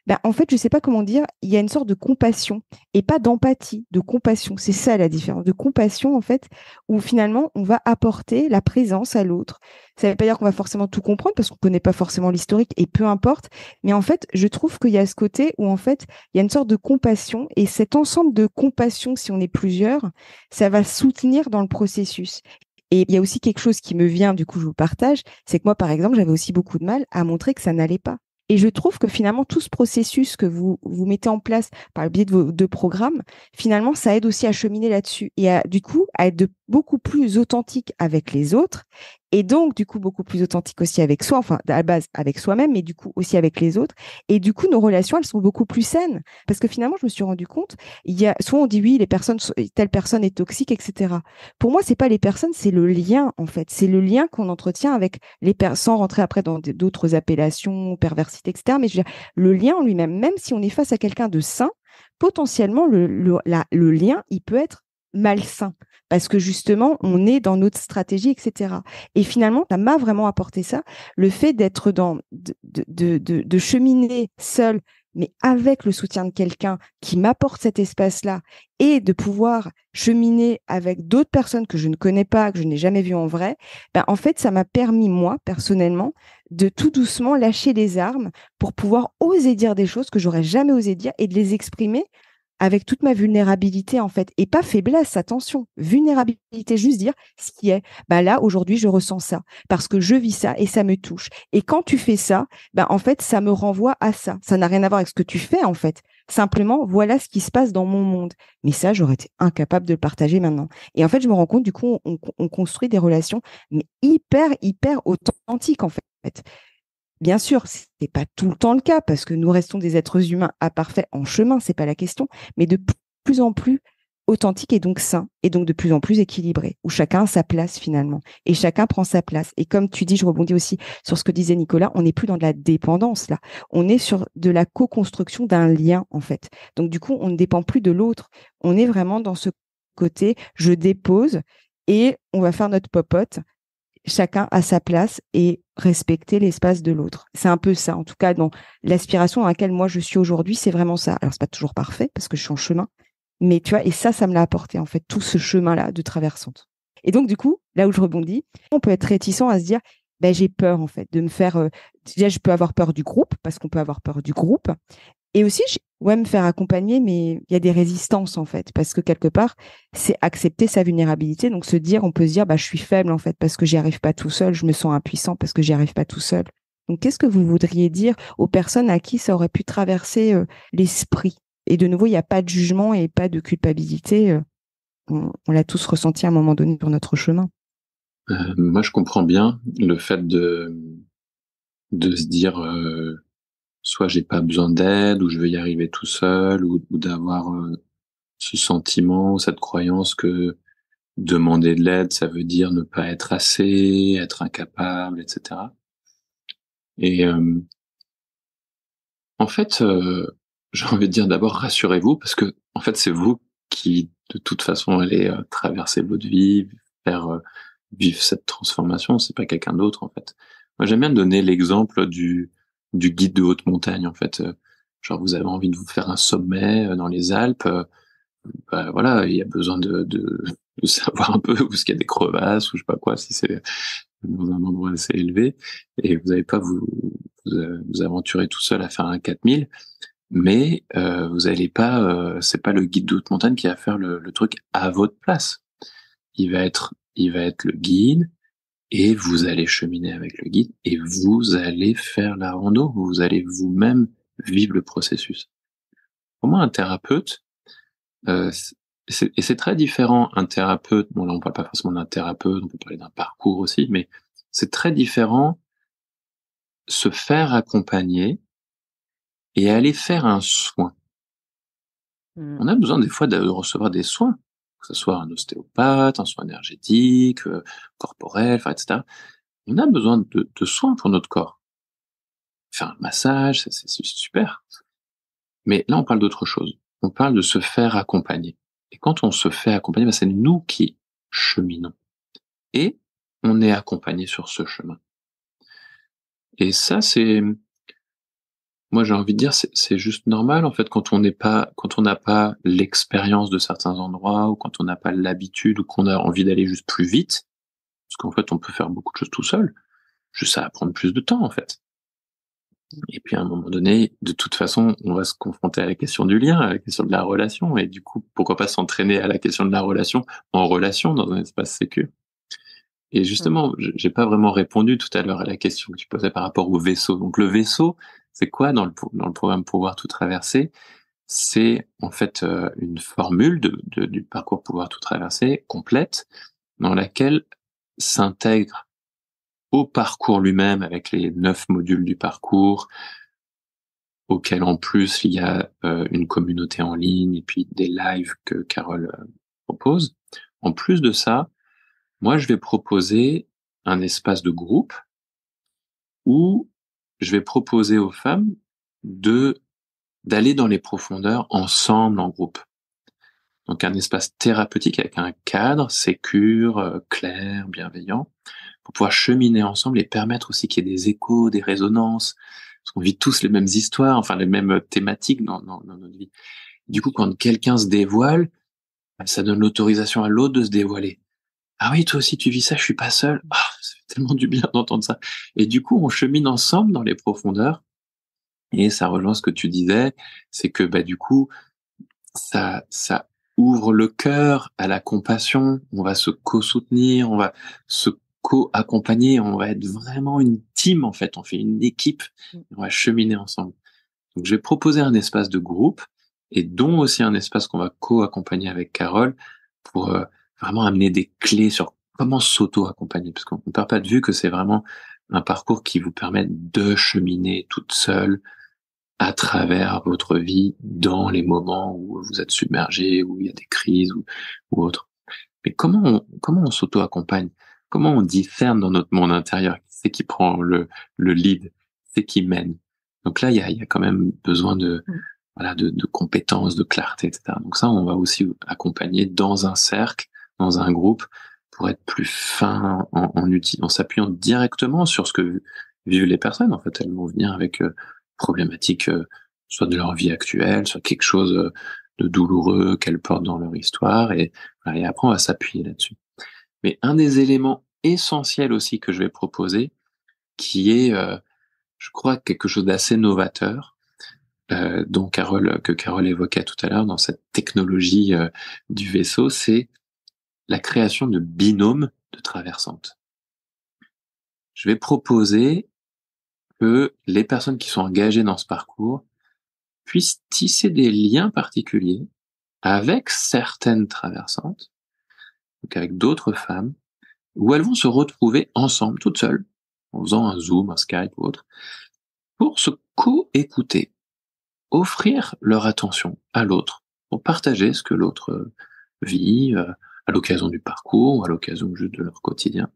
ben, en fait, je sais pas comment dire, il y a une sorte de compassion et pas d'empathie, de compassion. C'est ça la différence, de compassion, en fait, où finalement, on va apporter la présence à l'autre. Ça ne veut pas dire qu'on va forcément tout comprendre parce qu'on ne connaît pas forcément l'historique et peu importe. Mais en fait, je trouve qu'il y a ce côté où, en fait, il y a une sorte de compassion et cet ensemble de compassion, si on est plusieurs, ça va soutenir dans le processus. Et il y a aussi quelque chose qui me vient, du coup, je vous partage, c'est que moi, par exemple, j'avais aussi beaucoup de mal à montrer que ça n'allait pas. Et je trouve que finalement, tout ce processus que vous, vous mettez en place par le biais de vos deux programmes, finalement, ça aide aussi à cheminer là-dessus et à, du coup, à être de beaucoup plus authentique avec les autres et donc, du coup, beaucoup plus authentique aussi avec soi, enfin, à la base, avec soi-même, mais du coup, aussi avec les autres. Et du coup, nos relations, elles sont beaucoup plus saines. Parce que finalement, je me suis rendu compte, il y a, soit on dit oui, les personnes, telle personne est toxique, et cetera. Pour moi, c'est pas les personnes, c'est le lien, en fait. C'est le lien qu'on entretient avec les personnes, sans rentrer après dans d'autres appellations, perversité, et cetera. Mais je veux dire, le lien en lui-même, même si on est face à quelqu'un de sain, potentiellement, le, le, la, le lien, il peut être malsain. Parce que justement, on est dans notre stratégie, et cetera. Et finalement, ça m'a vraiment apporté ça, le fait d'être dans, de, de, de, de cheminer seul, mais avec le soutien de quelqu'un qui m'apporte cet espace-là et de pouvoir cheminer avec d'autres personnes que je ne connais pas, que je n'ai jamais vues en vrai, ben en fait, ça m'a permis, moi, personnellement, de tout doucement lâcher les armes pour pouvoir oser dire des choses que j'aurais jamais osé dire et de les exprimer avec toute ma vulnérabilité, en fait. Et pas faiblesse, attention. Vulnérabilité, juste dire ce qui est. Bah là, aujourd'hui, je ressens ça parce que je vis ça et ça me touche. Et quand tu fais ça, bah en fait, ça me renvoie à ça. Ça n'a rien à voir avec ce que tu fais, en fait. Simplement, voilà ce qui se passe dans mon monde. Mais ça, j'aurais été incapable de le partager maintenant. Et en fait, je me rends compte, du coup, on, on construit des relations, mais hyper, hyper authentiques, en fait. Bien sûr, c'est pas tout le temps le cas parce que nous restons des êtres humains imparfaits en chemin, c'est pas la question, mais de plus en plus authentique et donc sain et donc de plus en plus équilibré où chacun a sa place finalement et chacun prend sa place. Et comme tu dis, je rebondis aussi sur ce que disait Nicolas, on n'est plus dans de la dépendance là, on est sur de la co-construction d'un lien en fait. Donc du coup, on ne dépend plus de l'autre, on est vraiment dans ce côté je dépose et on va faire notre popote chacun à sa place et respecter l'espace de l'autre. C'est un peu ça, en tout cas, dans l'aspiration dans laquelle moi je suis aujourd'hui, c'est vraiment ça. Alors, c'est pas toujours parfait parce que je suis en chemin, mais tu vois, et ça, ça me l'a apporté, en fait, tout ce chemin-là de traversante. Et donc, du coup, là où je rebondis, on peut être réticent à se dire, ben, j'ai peur, en fait, de me faire. Euh, déjà, je peux avoir peur du groupe, parce qu'on peut avoir peur du groupe. Et aussi, je, ouais, me faire accompagner, mais il y a des résistances, en fait, parce que quelque part, c'est accepter sa vulnérabilité. Donc, se dire, on peut se dire, bah, je suis faible, en fait, parce que j'y arrive pas tout seul, je me sens impuissant parce que j'y arrive pas tout seul. Donc, qu'est-ce que vous voudriez dire aux personnes à qui ça aurait pu traverser euh, l'esprit? Et de nouveau, il n'y a pas de jugement et pas de culpabilité. euh, on, on l'a tous ressenti à un moment donné sur notre chemin. Euh, moi, je comprends bien le fait de de se dire euh, soit j'ai pas besoin d'aide, ou je vais y arriver tout seul, ou, ou d'avoir euh, ce sentiment, cette croyance que demander de l'aide, ça veut dire ne pas être assez, être incapable, et cetera. Et euh, en fait, euh, j'ai envie de dire d'abord rassurez-vous, parce que en fait c'est vous qui de toute façon allez euh, traverser votre vie, faire euh, vivre cette transformation. C'est pas quelqu'un d'autre en fait. Moi j'aime bien donner l'exemple du du guide de haute montagne en fait. Euh, genre vous avez envie de vous faire un sommet euh, dans les Alpes, euh, bah, voilà, il y a besoin de, de de savoir un peu où est-ce qu'il y a des crevasses ou je sais pas quoi, si c'est dans un endroit assez élevé, et vous n'allez pas vous, vous vous aventurer tout seul à faire un quatre mille. Mais euh, vous allez pas, euh, c'est pas le guide de haute montagne qui va faire le, le truc à votre place. Il va être, il va être le guide, et vous allez cheminer avec le guide, et vous allez faire la rando. Vous allez vous-même vivre le processus. Pour moi, un thérapeute, euh, c'est, et c'est très différent. Un thérapeute, bon là on parle pas forcément d'un thérapeute, on peut parler d'un parcours aussi, mais c'est très différent se faire accompagner et aller faire un soin. Mm. On a besoin des fois de recevoir des soins, que ce soit un ostéopathe, un soin énergétique, euh, corporel, enfin, et cetera. On a besoin de, de soins pour notre corps. Faire un massage, c'est, c'est super. Mais là, on parle d'autre chose. On parle de se faire accompagner. Et quand on se fait accompagner, ben, c'est nous qui cheminons. Et on est accompagné sur ce chemin. Et ça, c'est, moi, j'ai envie de dire, c'est, c'est juste normal, en fait, quand on n'est pas, quand on n'a pas l'expérience de certains endroits, ou quand on n'a pas l'habitude, ou qu'on a envie d'aller juste plus vite, parce qu'en fait, on peut faire beaucoup de choses tout seul, juste ça va prendre plus de temps, en fait. Et puis, à un moment donné, de toute façon, on va se confronter à la question du lien, à la question de la relation, et du coup, pourquoi pas s'entraîner à la question de la relation en relation dans un espace sécu. Et Mmh. justement, je- j'ai pas vraiment répondu tout à l'heure à la question que tu posais par rapport au vaisseau. Donc, le vaisseau, c'est quoi dans le, pro- dans le programme Pouvoir tout traverser? C'est en fait euh, une formule de, de- du parcours Pouvoir tout traverser complète dans laquelle s'intègre au parcours lui-même avec les neuf modules du parcours, auquel en plus il y a euh, une communauté en ligne et puis des lives que Carole euh, propose. En plus de ça, moi je vais proposer un espace de groupe où je vais proposer aux femmes de d'aller dans les profondeurs ensemble en groupe. Donc un espace thérapeutique avec un cadre sécure, euh, clair, bienveillant, pour pouvoir cheminer ensemble et permettre aussi qu'il y ait des échos, des résonances, parce qu'on vit tous les mêmes histoires, enfin les mêmes thématiques dans, dans, dans notre vie. Du Bien coup, sûr. quand quelqu'un se dévoile, bah, ça donne l'autorisation à l'autre de se dévoiler. Ah oui, toi aussi tu vis ça, je suis pas seul. Ah, ça fait tellement du bien d'entendre ça. Et du coup, on chemine ensemble dans les profondeurs. Et ça rejoint ce que tu disais, c'est que bah du coup, ça, ça ouvre le cœur à la compassion. On va se co-soutenir, on va se co-accompagner, on va être vraiment une team en fait. On fait une équipe, Mmh. on va cheminer ensemble. Donc, je vais proposer un espace de groupe et dont aussi un espace qu'on va co-accompagner avec Carole pour euh, vraiment amener des clés sur comment s'auto-accompagner. Parce qu'on ne perd pas de vue que c'est vraiment un parcours qui vous permet de cheminer toute seule à travers votre vie dans les moments où vous êtes submergé, où il y a des crises ou, ou autre. Mais comment on, comment on s'auto-accompagne? Comment on discerne dans notre monde intérieur? C'est qui prend le, le lead? C'est qui mène? Donc là, il y a, il y a quand même besoin de, Mmh. voilà, de, de compétences, de clarté, et cetera. Donc ça, on va aussi accompagner dans un cercle, dans un groupe, pour être plus fin en, en, uti- en s'appuyant directement sur ce que vivent les personnes. En fait, elles vont venir avec euh, problématiques, euh, soit de leur vie actuelle, soit quelque chose euh, de douloureux qu'elles portent dans leur histoire, et, voilà, et après, on va s'appuyer là-dessus. Mais un des éléments essentiels aussi que je vais proposer, qui est, euh, je crois, quelque chose d'assez novateur, euh, dont Carole, que Carole évoquait tout à l'heure dans cette technologie euh, du vaisseau, c'est la création de binômes de traversantes. Je vais proposer que les personnes qui sont engagées dans ce parcours puissent tisser des liens particuliers avec certaines traversantes, donc avec d'autres femmes, où elles vont se retrouver ensemble, toutes seules, en faisant un Zoom, un Skype ou autre, pour se co-écouter, offrir leur attention à l'autre, pour partager ce que l'autre euh, vit, euh, à l'occasion du parcours, ou à l'occasion juste de leur quotidien.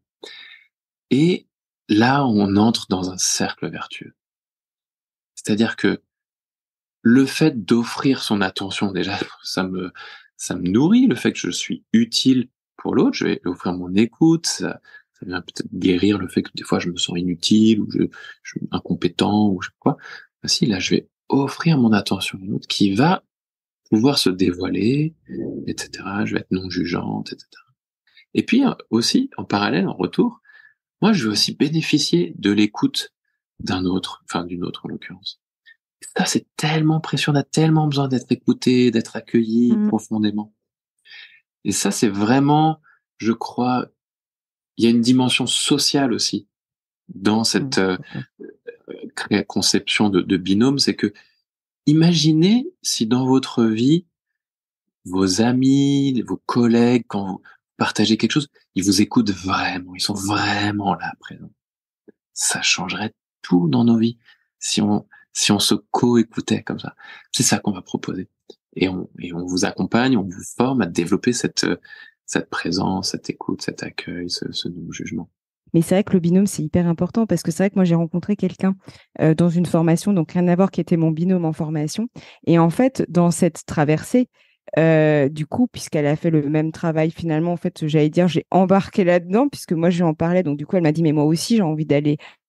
Et là, on entre dans un cercle vertueux. C'est-à-dire que le fait d'offrir son attention, déjà, ça me, ça me nourrit, le fait que je suis utile pour l'autre, je vais offrir mon écoute, ça, ça vient peut-être guérir le fait que des fois je me sens inutile, ou je, je suis incompétent, ou je sais pas quoi. Ben si, là, je vais offrir mon attention à l'autre qui va pouvoir se dévoiler, et cetera. Je vais être non jugeante, et cetera. Et puis, euh, aussi, en parallèle, en retour, moi, je vais aussi bénéficier de l'écoute d'un autre, enfin d'une autre en l'occurrence. Ça, c'est tellement précieux, on a tellement besoin d'être écouté, d'être accueilli Mmh. profondément. Et ça, c'est vraiment, je crois, il y a une dimension sociale aussi dans Mmh. cette euh, Complètement. cré- conception de, de binôme, c'est que imaginez si dans votre vie, vos amis, vos collègues, quand vous partagez quelque chose, ils vous écoutent vraiment, ils sont vraiment là présents. Ça changerait tout dans nos vies si on si on se co-écoutait comme ça. C'est ça qu'on va proposer. Et on et on vous accompagne, on vous forme à développer cette cette présence, cette écoute, cet accueil, ce, ce non-jugement. Mais c'est vrai que le binôme, c'est hyper important parce que c'est vrai que moi, j'ai rencontré quelqu'un euh, dans une formation, donc rien à voir, qui était mon binôme en formation. Et en fait, dans cette traversée, euh, du coup, puisqu'elle a fait le même travail, finalement, en fait, j'allais dire, j'ai embarqué là-dedans, puisque moi, je lui en parlais. Donc, du coup, elle m'a dit, mais moi aussi, j'ai envie d'aller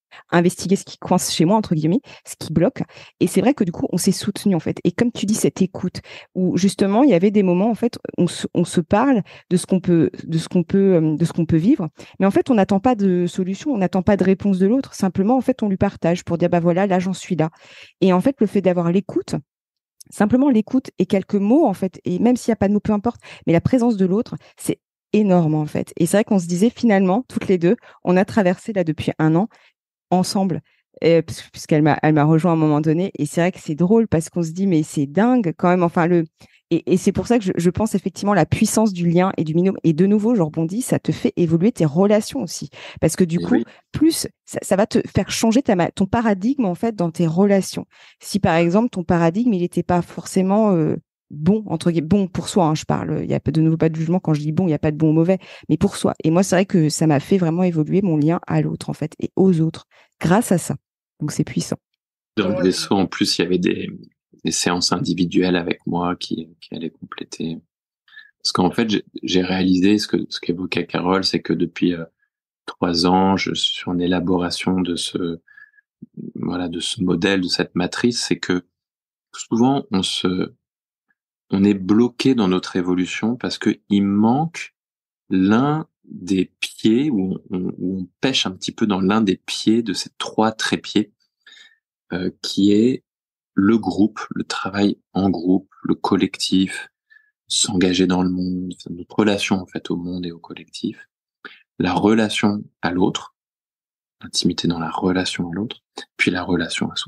investiguer ce qui coince chez moi, entre guillemets, ce qui bloque. Et c'est vrai que du coup, on s'est soutenu en fait. Et comme tu dis, cette écoute, où justement, il y avait des moments, en fait, on se, on se parle de ce qu'on peut, de ce qu'on peut, euh, de ce qu'on peut vivre. Mais en fait, on n'attend pas de solution, on n'attend pas de réponse de l'autre. Simplement, en fait, on lui partage pour dire, bah voilà, là, j'en suis là. Et en fait, le fait d'avoir l'écoute, simplement l'écoute et quelques mots, en fait, et même s'il n'y a pas de mots, peu importe, mais la présence de l'autre, c'est énorme, en fait. Et c'est vrai qu'on se disait, finalement, toutes les deux, on a traversé là depuis un an ensemble, euh, parce- puisqu'elle m'a, elle m'a rejoint à un moment donné. Et c'est vrai que c'est drôle parce qu'on se dit, mais c'est dingue quand même. Enfin, le, et, et c'est pour ça que je, je pense effectivement la puissance du lien et du binôme. Et de nouveau, je rebondis, ça te fait évoluer tes relations aussi. Parce que du Et coup, oui, plus ça, ça va te faire changer ta, ma- ton paradigme en fait dans tes relations. Si par exemple, ton paradigme, il n'était pas forcément euh, bon, entre guillemets, bon pour soi, hein, je parle. Il n'y a pas de nouveau pas de jugement quand je dis bon, il n'y a pas de bon ou mauvais, mais pour soi. Et moi, c'est vrai que ça m'a fait vraiment évoluer mon lien à l'autre en fait et aux autres grâce à ça. Donc c'est puissant. dans le vaisseau, en plus, il y avait des, des séances individuelles avec moi qui, qui allaient compléter. Parce qu'en fait, j'ai j'ai réalisé ce que ce qu'évoquait Carole, c'est que depuis euh, trois ans, je suis en élaboration de ce voilà de ce modèle, de cette matrice. C'est que souvent on se on est bloqué dans notre évolution parce que il manque l'un des pieds où on, où on pêche un petit peu dans l'un des pieds de ces trois trépieds euh, qui est le groupe, le travail en groupe, le collectif, s'engager dans le monde, notre relation en fait au monde et au collectif, la relation à l'autre, l'intimité dans la relation à l'autre, puis la relation à soi.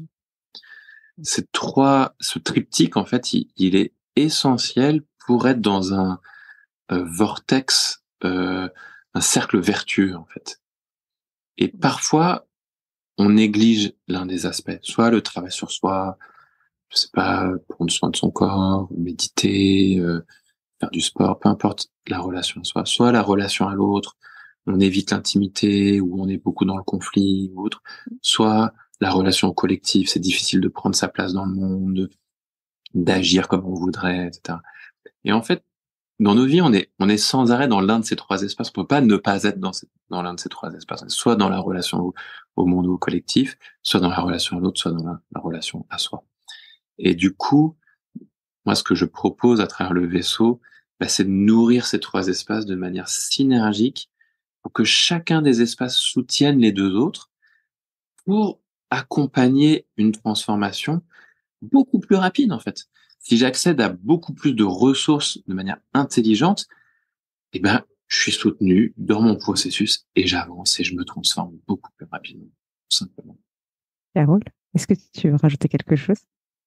Ces trois, ce triptyque en fait, il, il est essentiel pour être dans un euh, vortex, euh, un cercle vertueux en fait. Et parfois, on néglige l'un des aspects, soit le travail sur soi, je sais pas, prendre soin de son corps, méditer, euh, faire du sport, peu importe la relation à soi, soit la relation à l'autre, on évite l'intimité ou on est beaucoup dans le conflit ou autre, soit la relation au collectif, c'est difficile de prendre sa place dans le monde, d'agir comme on voudrait, et cetera. Et en fait, dans nos vies, on est, on est sans arrêt dans l'un de ces trois espaces. On peut pas ne pas être dans, cette- dans l'un de ces trois espaces. Soit dans la relation au, au monde ou au collectif, soit dans la relation à l'autre, soit dans la, la relation à soi. Et du coup, moi, ce que je propose à travers le vaisseau, bah, c'est de nourrir ces trois espaces de manière synergique pour que chacun des espaces soutienne les deux autres pour accompagner une transformation beaucoup plus rapide, en fait. Si j'accède à beaucoup plus de ressources de manière intelligente, eh ben, je suis soutenu dans mon processus et j'avance et je me transforme beaucoup plus rapidement, tout simplement. Carole, est-ce que tu veux rajouter quelque chose?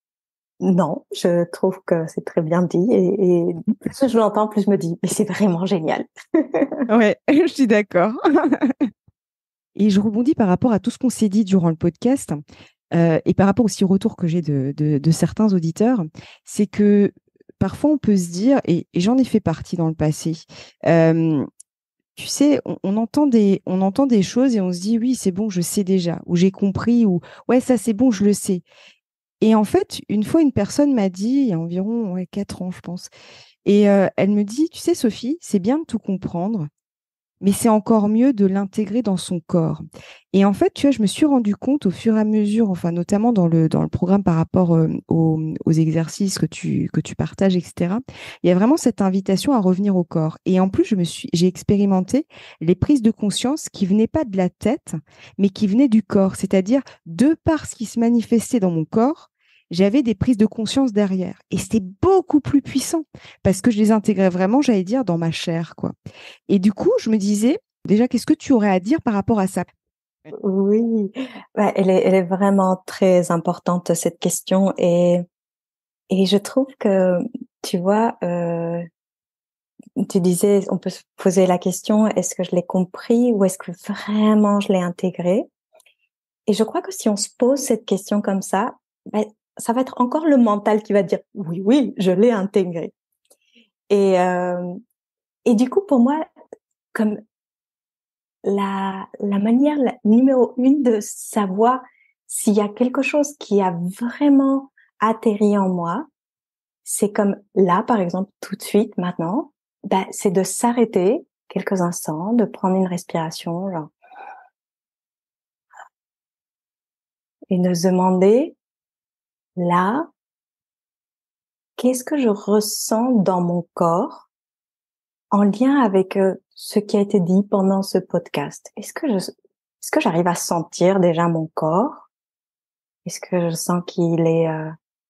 Non, je trouve que c'est très bien dit et, et plus je l'entends, plus je me dis, mais c'est vraiment génial. Ouais, je suis d'accord. Et je rebondis par rapport à tout ce qu'on s'est dit durant le podcast euh, et par rapport aussi au retour que j'ai de, de, de certains auditeurs, c'est que parfois on peut se dire, et, et j'en ai fait partie dans le passé, euh, tu sais, on, on entend des, on entend des choses et on se dit, oui, c'est bon, je sais déjà, ou j'ai compris, ou ouais, ça c'est bon, je le sais. Et en fait, une fois, une personne m'a dit, il y a environ ouais, quatre ans, je pense, et euh, elle me dit, tu sais, Sophie, c'est bien de tout comprendre, mais c'est encore mieux de l'intégrer dans son corps. Et en fait, tu vois, je me suis rendu compte au fur et à mesure, enfin notamment dans le, dans le programme par rapport euh, aux, aux exercices que tu, que tu partages, et cetera. Il y a vraiment cette invitation à revenir au corps. Et en plus, je me suis, j'ai expérimenté les prises de conscience qui venaient pas de la tête, mais qui venaient du corps. C'est-à-dire, de par ce qui se manifestait dans mon corps, j'avais des prises de conscience derrière. Et c'était beaucoup plus puissant parce que je les intégrais vraiment, j'allais dire, dans ma chair, quoi. Et du coup, je me disais, déjà, qu'est-ce que tu aurais à dire par rapport à ça? Oui, ouais, elle est, elle est vraiment très importante cette question et et je trouve que tu vois, euh, tu disais, on peut se poser la question, est-ce que je l'ai compris ou est-ce que vraiment je l'ai intégré? Et je crois que si on se pose cette question comme ça, ben, ça va être encore le mental qui va dire oui, oui, je l'ai intégré. Et euh, et du coup, pour moi, comme la la manière la, numéro une de savoir s'il y a quelque chose qui a vraiment atterri en moi, c'est comme là, par exemple, tout de suite, maintenant, ben, c'est de s'arrêter quelques instants, de prendre une respiration, genre et de se demander, là, qu'est-ce que je ressens dans mon corps en lien avec euh, ce qui a été dit pendant ce podcast? Est-ce que je, est-ce que j'arrive à sentir déjà mon corps? Est-ce que je sens qu'il est euh,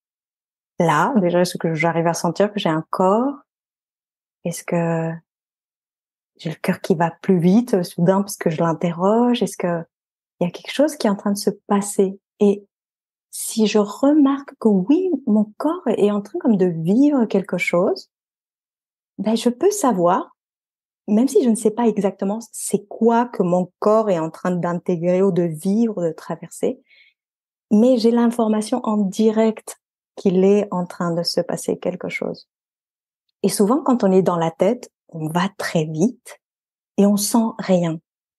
là? Déjà, est-ce que j'arrive à sentir que j'ai un corps? Est-ce que j'ai le cœur qui va plus vite euh, soudain parce que je l'interroge? Est-ce que il y a quelque chose qui est en train de se passer? Et si je remarque que oui, mon corps est en train comme de vivre quelque chose, ben je peux savoir, même si je ne sais pas exactement c'est quoi que mon corps est en train d'intégrer ou de vivre, de traverser, mais j'ai l'information en direct qu'il est en train de se passer quelque chose. Et souvent, quand on est dans la tête, on va très vite et on sent rien.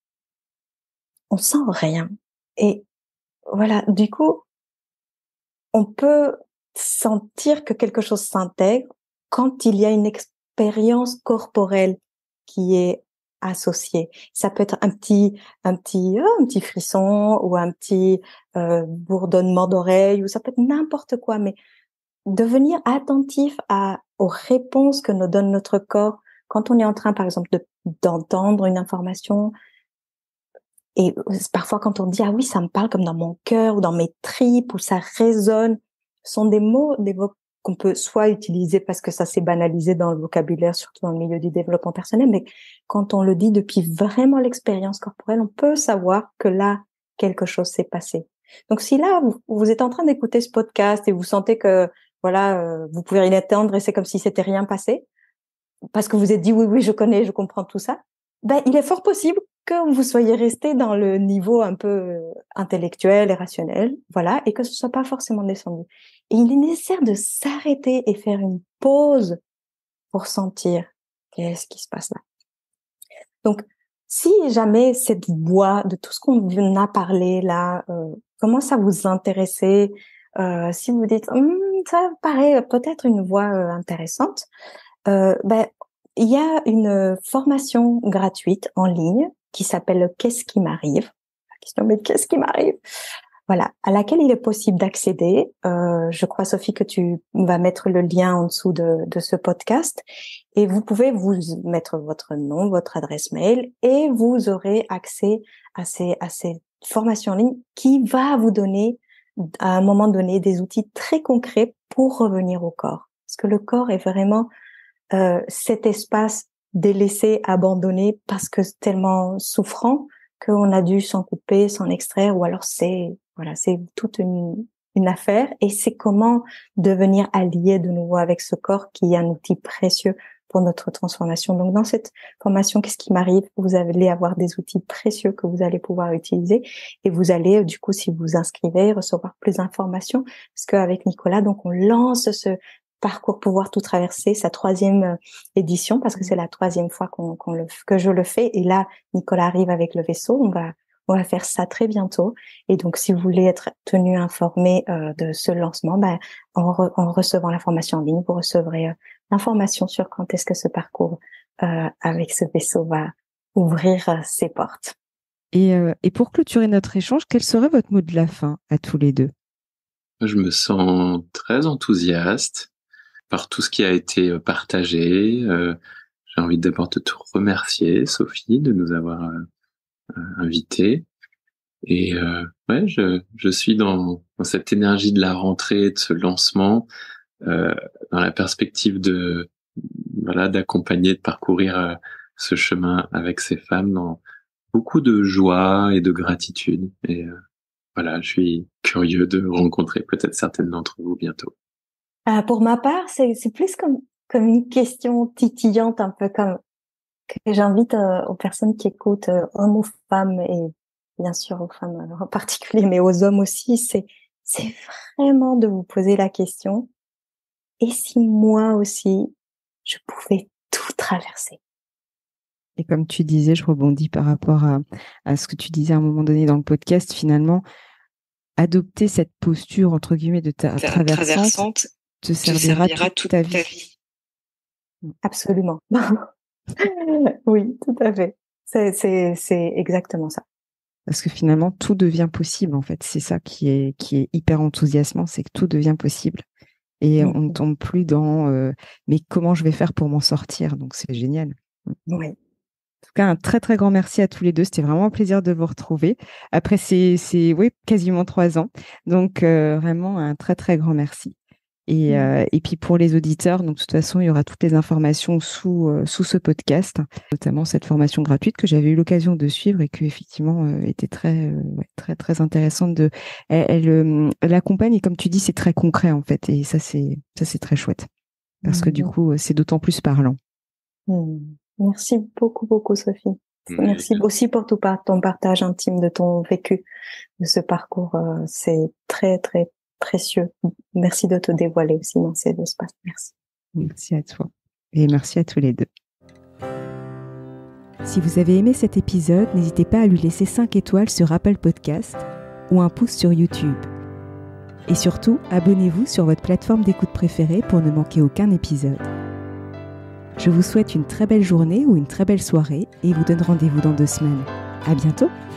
On sent rien. Et voilà, du coup, on peut sentir que quelque chose s'intègre quand il y a une expérience corporelle qui est associée. Ça peut être un petit, un petit, oh, un petit frisson ou un petit euh, bourdonnement d'oreille, ou ça peut être n'importe quoi, mais devenir attentif à, aux réponses que nous donne notre corps quand on est en train, par exemple, de, d'entendre une information. Et parfois, quand on dit « Ah oui, ça me parle comme dans mon cœur ou dans mes tripes ou ça résonne », ce sont des mots, des mots qu'on peut soit utiliser parce que ça s'est banalisé dans le vocabulaire, surtout dans le milieu du développement personnel, mais quand on le dit depuis vraiment l'expérience corporelle, on peut savoir que là, quelque chose s'est passé. Donc, si là, vous, vous êtes en train d'écouter ce podcast et vous sentez que, voilà, euh, vous pouvez rien attendre et c'est comme si c'était rien passé, parce que vous êtes dit « Oui, oui, je connais, je comprends tout ça », ben, il est fort possible que vous soyez resté dans le niveau un peu intellectuel et rationnel, voilà, et que ce soit pas forcément descendu. Et il est nécessaire de s'arrêter et faire une pause pour sentir qu'est-ce qui se passe là. Donc, si jamais cette voix de tout ce qu'on a parlé là euh, commence à vous intéresser, euh, si vous dites hm, ça paraît peut-être une voix euh, intéressante, euh, ben il y a une formation gratuite en ligne qui s'appelle « Qu'est-ce qui m'arrive ?» La question, mais qu'est-ce qui m'arrive? Voilà, à laquelle il est possible d'accéder. Euh, je crois, Sophie, que tu vas mettre le lien en dessous de, de ce podcast. Et vous pouvez vous mettre votre nom, votre adresse mail, et vous aurez accès à ces, à ces formations en ligne qui va vous donner, à un moment donné, des outils très concrets pour revenir au corps. Parce que le corps est vraiment Euh, cet espace délaissé, abandonné, parce que c'est tellement souffrant qu'on a dû s'en couper, s'en extraire, ou alors c'est voilà, c'est toute une, une affaire. Et c'est comment devenir allié de nouveau avec ce corps qui est un outil précieux pour notre transformation. Donc dans cette formation, qu'est-ce qui m'arrive? Vous allez avoir des outils précieux que vous allez pouvoir utiliser, et vous allez du coup, si vous vous inscrivez, recevoir plus d'informations, parce qu'avec Nicolas, donc on lance ce parcours Pouvoir tout traverser, sa troisième édition, parce que c'est la troisième fois qu'on, qu'on le, que je le fais. Et là, Nicolas arrive avec le vaisseau. On va, on va faire ça très bientôt. Et donc, si vous voulez être tenu informé euh, de ce lancement, ben, en, re, en recevant l'information en ligne, vous recevrez euh, l'information sur quand est-ce que ce parcours euh, avec ce vaisseau va ouvrir euh, ses portes. Et, euh, et pour clôturer notre échange, quel serait votre mot de la fin à tous les deux? Je me sens très enthousiaste par tout ce qui a été partagé. Euh, j'ai envie d'abord de te remercier, Sophie, de nous avoir euh, invités. Et euh, ouais, je, je suis dans, dans cette énergie de la rentrée, de ce lancement, euh, dans la perspective de voilà d'accompagner, de parcourir euh, ce chemin avec ces femmes dans beaucoup de joie et de gratitude. Et euh, voilà, je suis curieux de rencontrer peut-être certaines d'entre vous bientôt. Euh, pour ma part, c'est, c'est plus comme, comme une question titillante, un peu comme que j'invite euh, aux personnes qui écoutent, euh, hommes ou femmes, et bien sûr aux femmes en particulier, mais aux hommes aussi, c'est, c'est vraiment de vous poser la question, et si moi aussi, je pouvais tout traverser? Et comme tu disais, je rebondis par rapport à, à ce que tu disais à un moment donné dans le podcast, finalement, adopter cette posture, entre guillemets, de ta traversante, traversante te servira, te servira toute, toute ta vie. Ta vie. Absolument. Oui, tout à fait. C'est, c'est, c'est exactement ça. Parce que finalement, tout devient possible, en fait. C'est ça qui est, qui est hyper enthousiasmant, c'est que tout devient possible. Et on ne tombe plus dans euh, mais comment je vais faire pour m'en sortir? Donc, c'est génial. Oui. En tout cas, un très, très grand merci à tous les deux. C'était vraiment un plaisir de vous retrouver. Après, c'est, c'est oui, quasiment trois ans. Donc, euh, vraiment, un très, très grand merci. Et, euh, et puis, pour les auditeurs, donc, de toute façon, il y aura toutes les informations sous, euh, sous ce podcast, notamment cette formation gratuite que j'avais eu l'occasion de suivre et qui, effectivement, euh, était très, euh, ouais, très, très intéressante. De, elle, elle, euh, elle accompagne et, comme tu dis, c'est très concret, en fait. Et ça, c'est, ça, c'est très chouette. Parce que, du coup, c'est d'autant plus parlant. Mmh. Merci beaucoup, beaucoup, Sophie. Merci aussi pour tout par ton partage intime de ton vécu, de ce parcours. Euh, c'est très, très précieux. Merci de te dévoiler aussi dans ces espaces. Merci. Merci à toi. Et merci à tous les deux. Si vous avez aimé cet épisode, n'hésitez pas à lui laisser cinq étoiles sur Apple Podcast ou un pouce sur YouTube. Et surtout, abonnez-vous sur votre plateforme d'écoute préférée pour ne manquer aucun épisode. Je vous souhaite une très belle journée ou une très belle soirée et vous donne rendez-vous dans deux semaines. À bientôt!